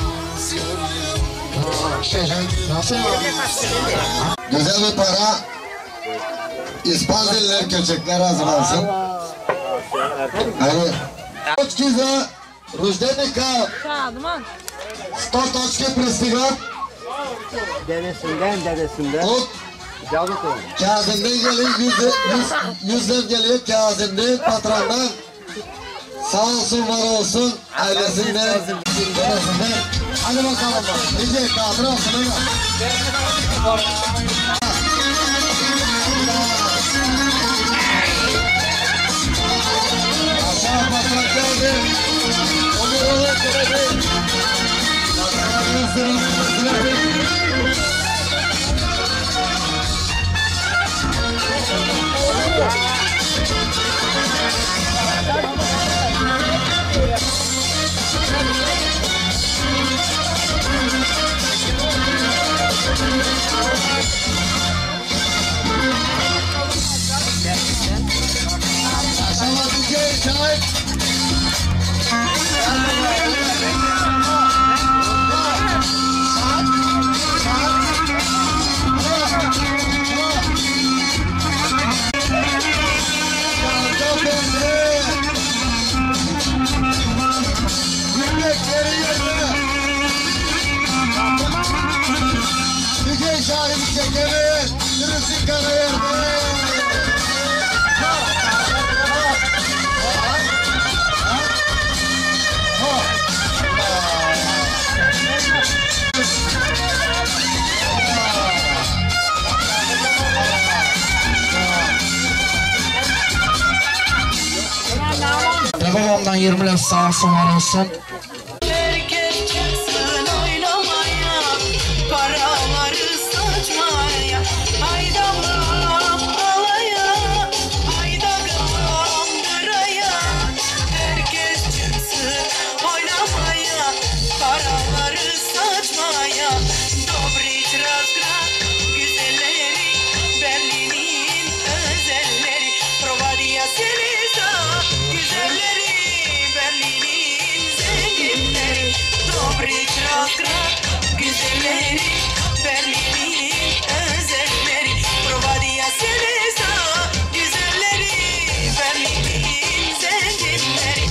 Nasıl? Güzel bir para. İspanyollar köçekler hazırlansın. Hani точки за рожденика, 100 точки пристигат Dedesinden. от Kazım'dan geliyor, yüzler geliyor Kazım'dan, patrondan. Sağ olsun, var olsun, ailesinden, babasından. Hadi bakalım bak, nice kaldır olsun öyle. Aşağı patron geldi. Olur olur geldi. Patronun sırası. Babamdan 20 lira sağ olsun, var olsun. Herkes çıksın oynamaya, paraları saçmaya. Hayda balam alaya, hayda balam dıraya. Herkes çıksın oynamaya, paraları saçmaya. Dobrit razgrat güzelleri, Berlin'in özelleri. Provadiya Seliza güzelleri, Berlin'in zenginleri. Dobrit razgrat güzelleri, Berlin'in özelleri. Provadiya Seliza güzelleri, Berlin'in zenginleri.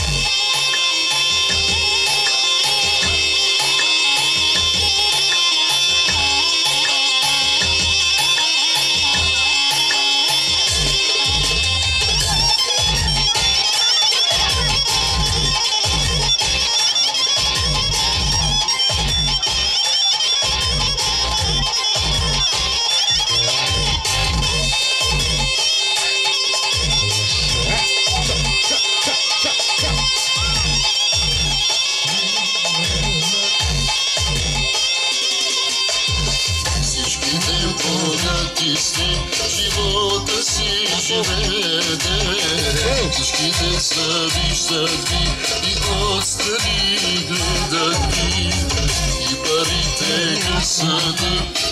Života si živede, teški te sad i ostani gledati. I barite ga sada,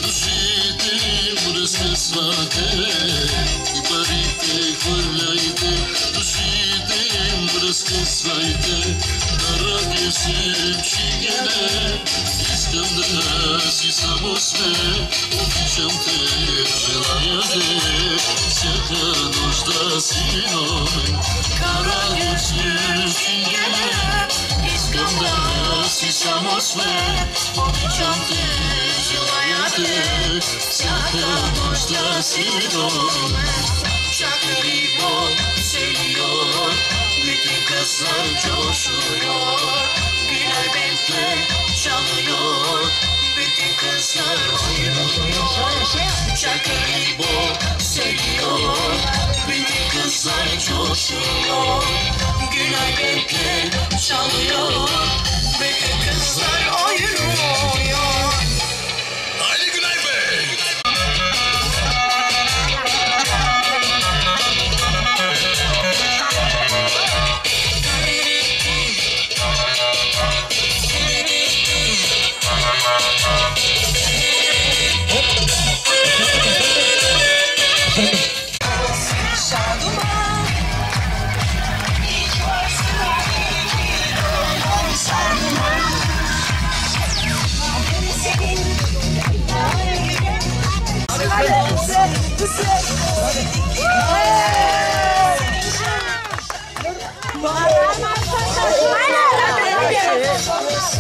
dušite mrske svake. I barite hvrljajte, dušite mrske svajte. Drage sevčigene, iskam da si samo sve, običam te želanja te, svaka noć da si noj. Drage sevčigene, iskam da si samo sve, običam te želanja te, svaka noć da si noj. Çakırıyor, seviyor, bütün kızlar coşuyor. Günay benimle çalıyor, bütün kızlar oynuyor. Çakırıyor, seviyor, bütün kızlar coşuyor. Günay benimle çalıyor, bütün kızlar oynuyor. Haydi Günay Bey!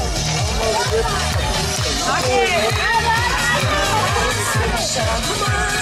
Şadıman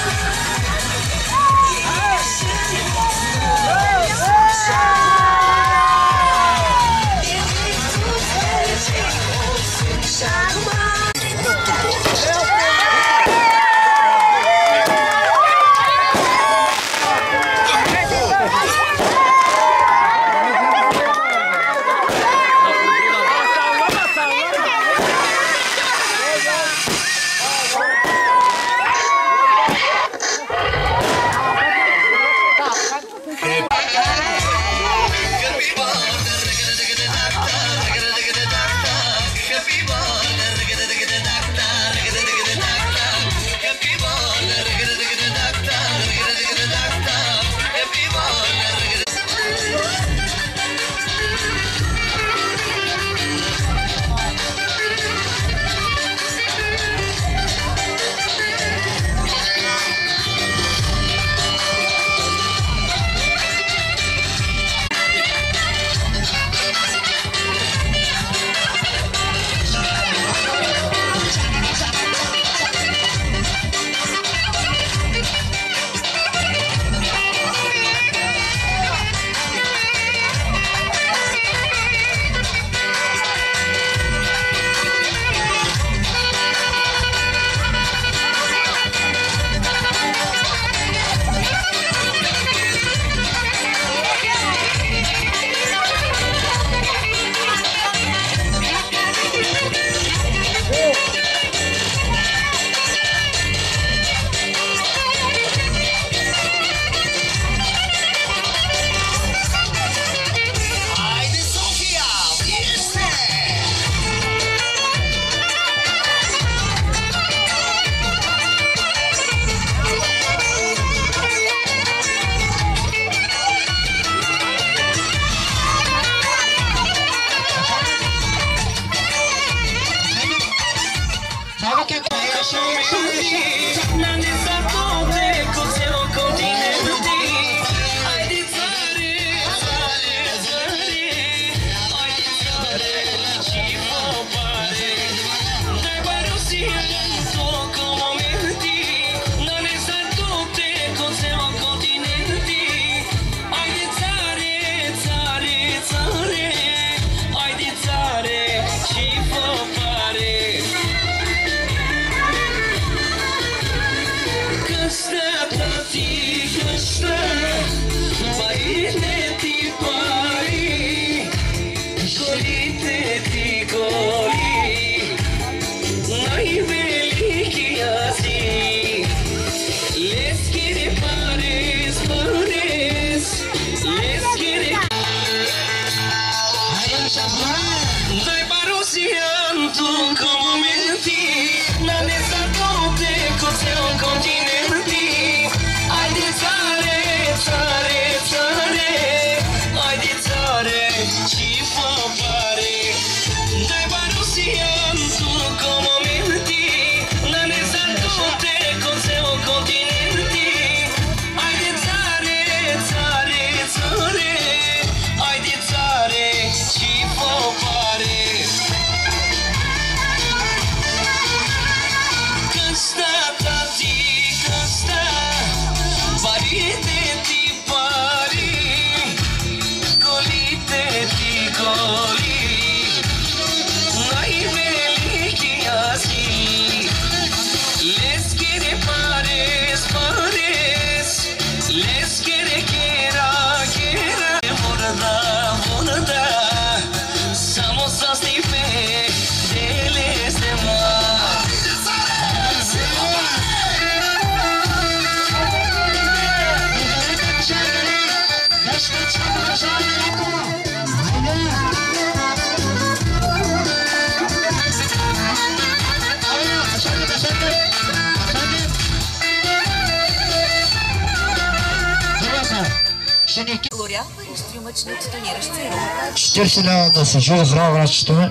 Gloria, стрімочно тут не росте. Четырсила да се жил здраво врачите.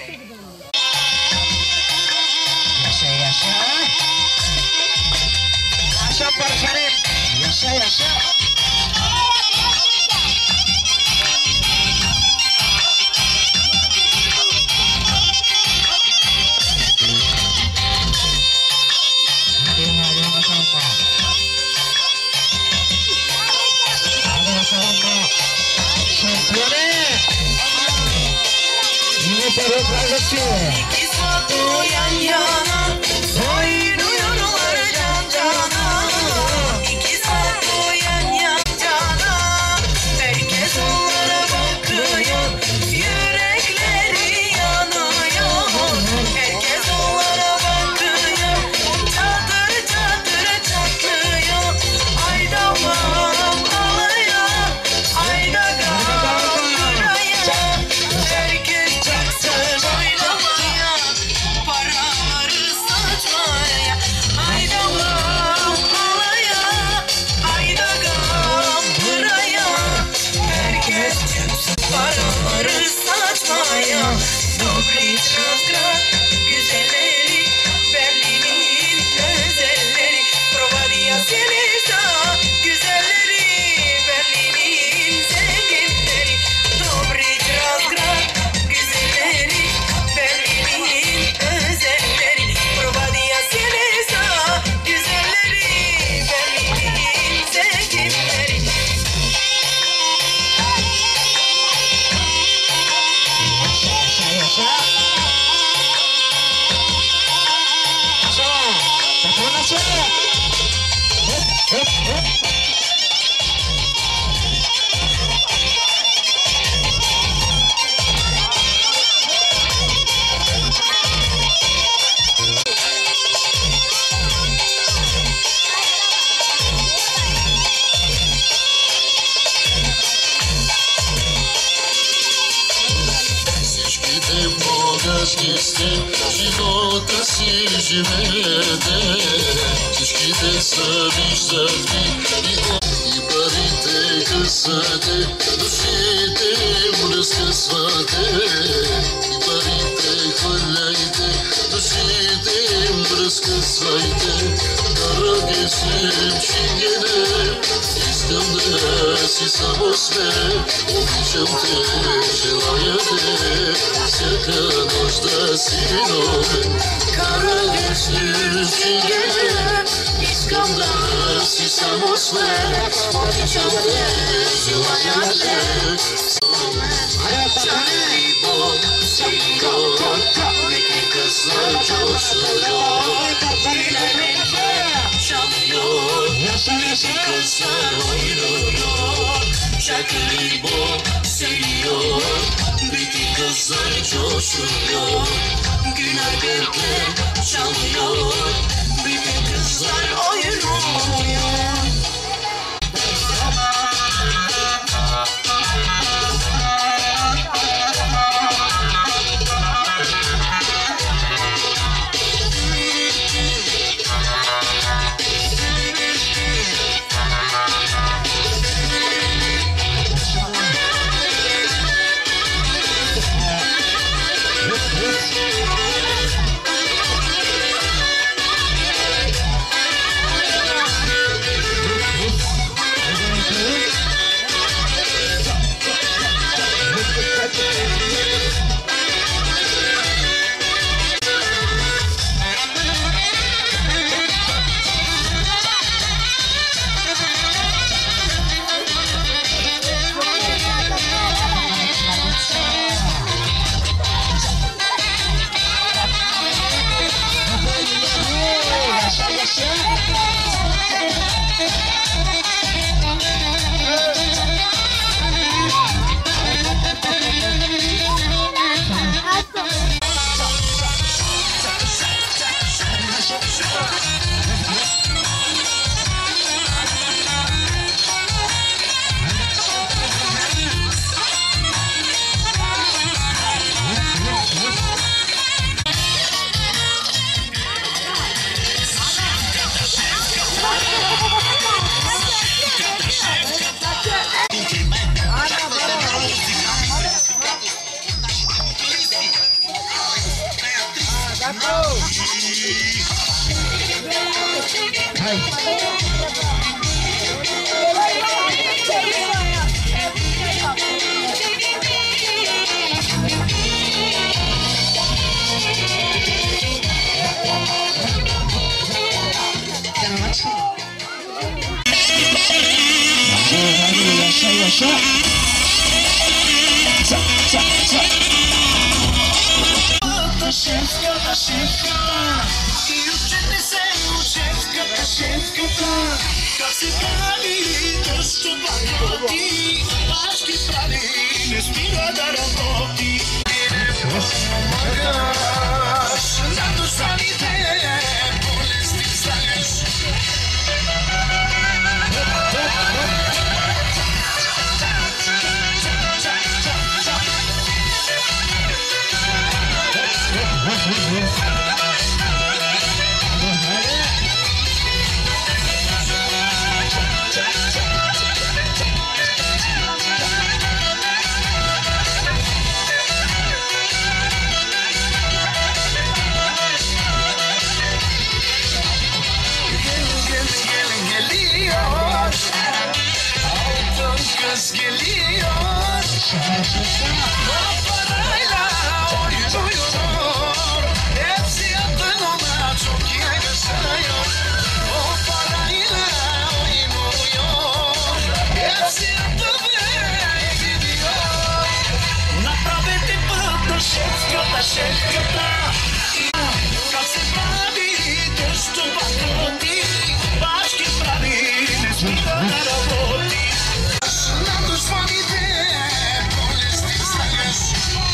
Yaşa parçalayım. Yaşa. İki saat yan yana oynuyorlar can cana. İki saat yan yana herkes onlara bakıyor. Yürekleri yanıyor. Herkes onlara bakıyor. Çatır çatlıyor. Ayda babam alıyor. Ayda gam buraya. Herkes çıksın oynamaya. Paraları saçmaya. Ayda babam alıyor. Ayda gam buraya. Herkes çıksın paraları saçmaya. Dobry Trasgrad güzelleri, Berlin'in özelleri, Provadiya Seleza güzelleri, Berlin'in zenginleri. Dobry Trasgrad güzelleri, Berlin'in özelleri, Provadiya Seleza güzelleri, Berlin'in zenginleri. Всичките български сте, живота си живеете. Всичките са виждали и парите късате, душите им разкъсвате. И парите хвърляйте, душите им разкъсвайте. Дороги Шимшигене, искам да си само с мен. Обичам те, желая те, всяка нощ да си виновен. Дороги Шимшигене, искам да си само с мен. Обичам те, желая те. Чакай Бог, сеньор, векника зачушуyor. Çalıyor, kızlar oynuyor. Şarkıyı Bog söylüyor, bütün kızlar coşuyor. Güler bekler çalıyor, bütün kızlar oynuyor. Yaşa. Как се прави дъжд от банкроти, башки прави, не спира да работи. И не помагаш на душманите, болести слагаш. Kız geliyor, o parayla oyun oynuyor. Hepsi yakın ona çok iyi yaşıyor. O parayla oyun oynuyor. Hepsi yakın ve gidiyor. Направете път на шефката. Как се прави дъжд от банкроти, башки прави, не спира да работи. На душманите болести слагаш.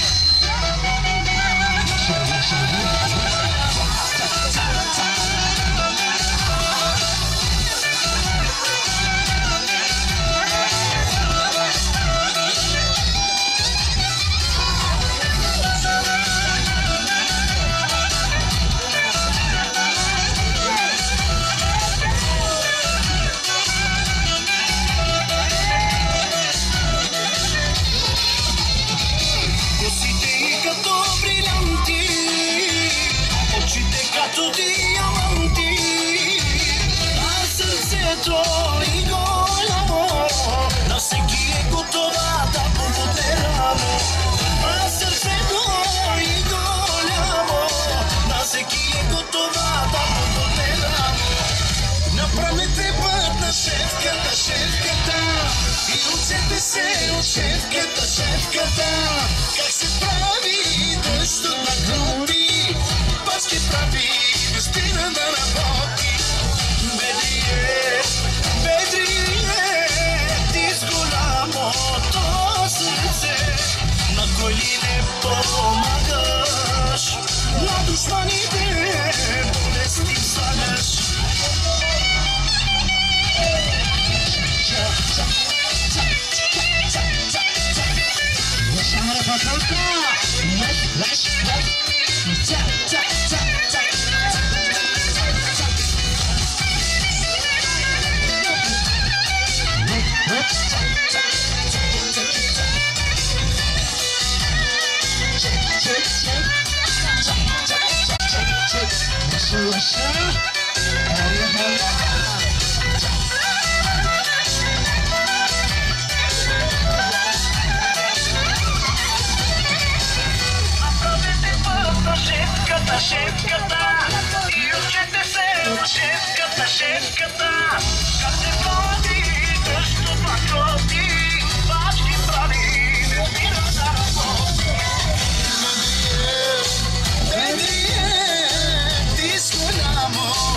Като диаманти, а сърцето и голямо, на всеки е готова да помогне рамо. А сърцето и голямо, на всеки е готова да помогне рамо. Направете път на шефката и учете се от шефката. Как се прави дъжд от банкроти, башки прави, не спира да работи. Бедрие, ти с голямото сърце, на кой ли не помагаш, на душманите болести слагаш. Шефката, и учете се от шефката. Как се прави дъжд от банкроти, башки прави, не спира да работи. Бедрие, ти с голямо,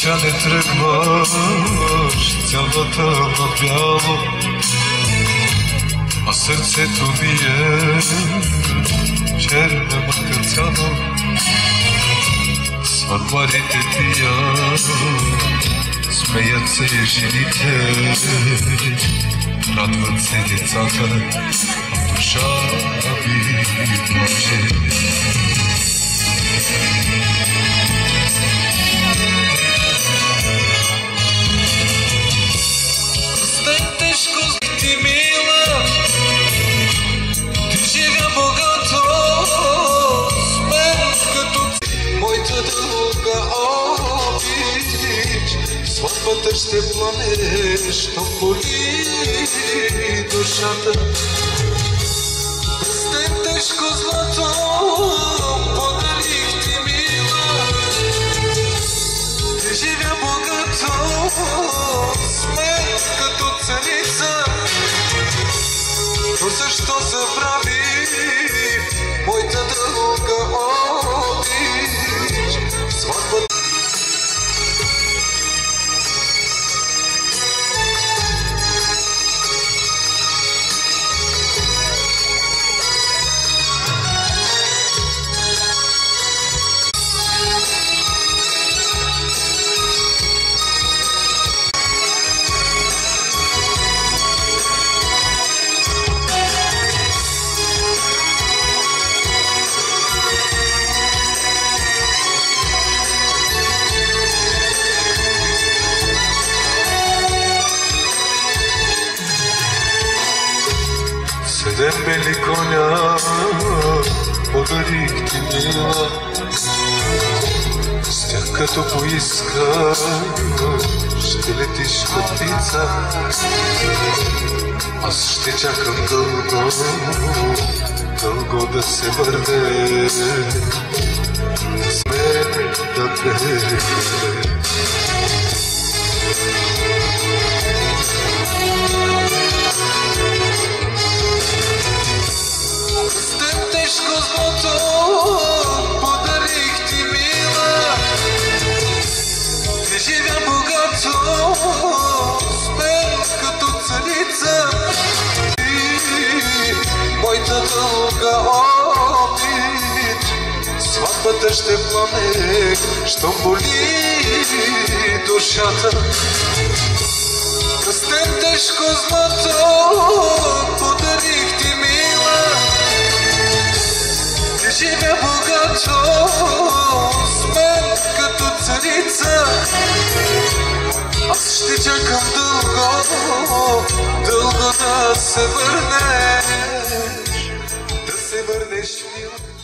душа не тръгваш, цялата в бяло, а сърцето ми е черна мъка цяло. Сватбарите пия, смеят се жените, радват се децата, душа ми плаче. Ти мила, ти живя богато с мен като моята дълга обич. Сватбата ще плане, що боли душата. Пръстен тежко злато подарих ти мила, ти живя богато с мен като царица. Но защо забрави моята дълга обич? Сватбата седем бели коня подарих ти мила, с тях като поискаш ще летиш като птица. Аз ще чакам дълго, дълго да се върне, да сме да пее. Тежко злато подарих ти мила, ти живя богато с мен като царица. Моята дълга обич, сватбата ще плане, щом боли душата. Пръстен тежко злато подарих ти мила, живя богато с мен като царица. Аз ще чакам дълго, дълго да се върнеш, мила.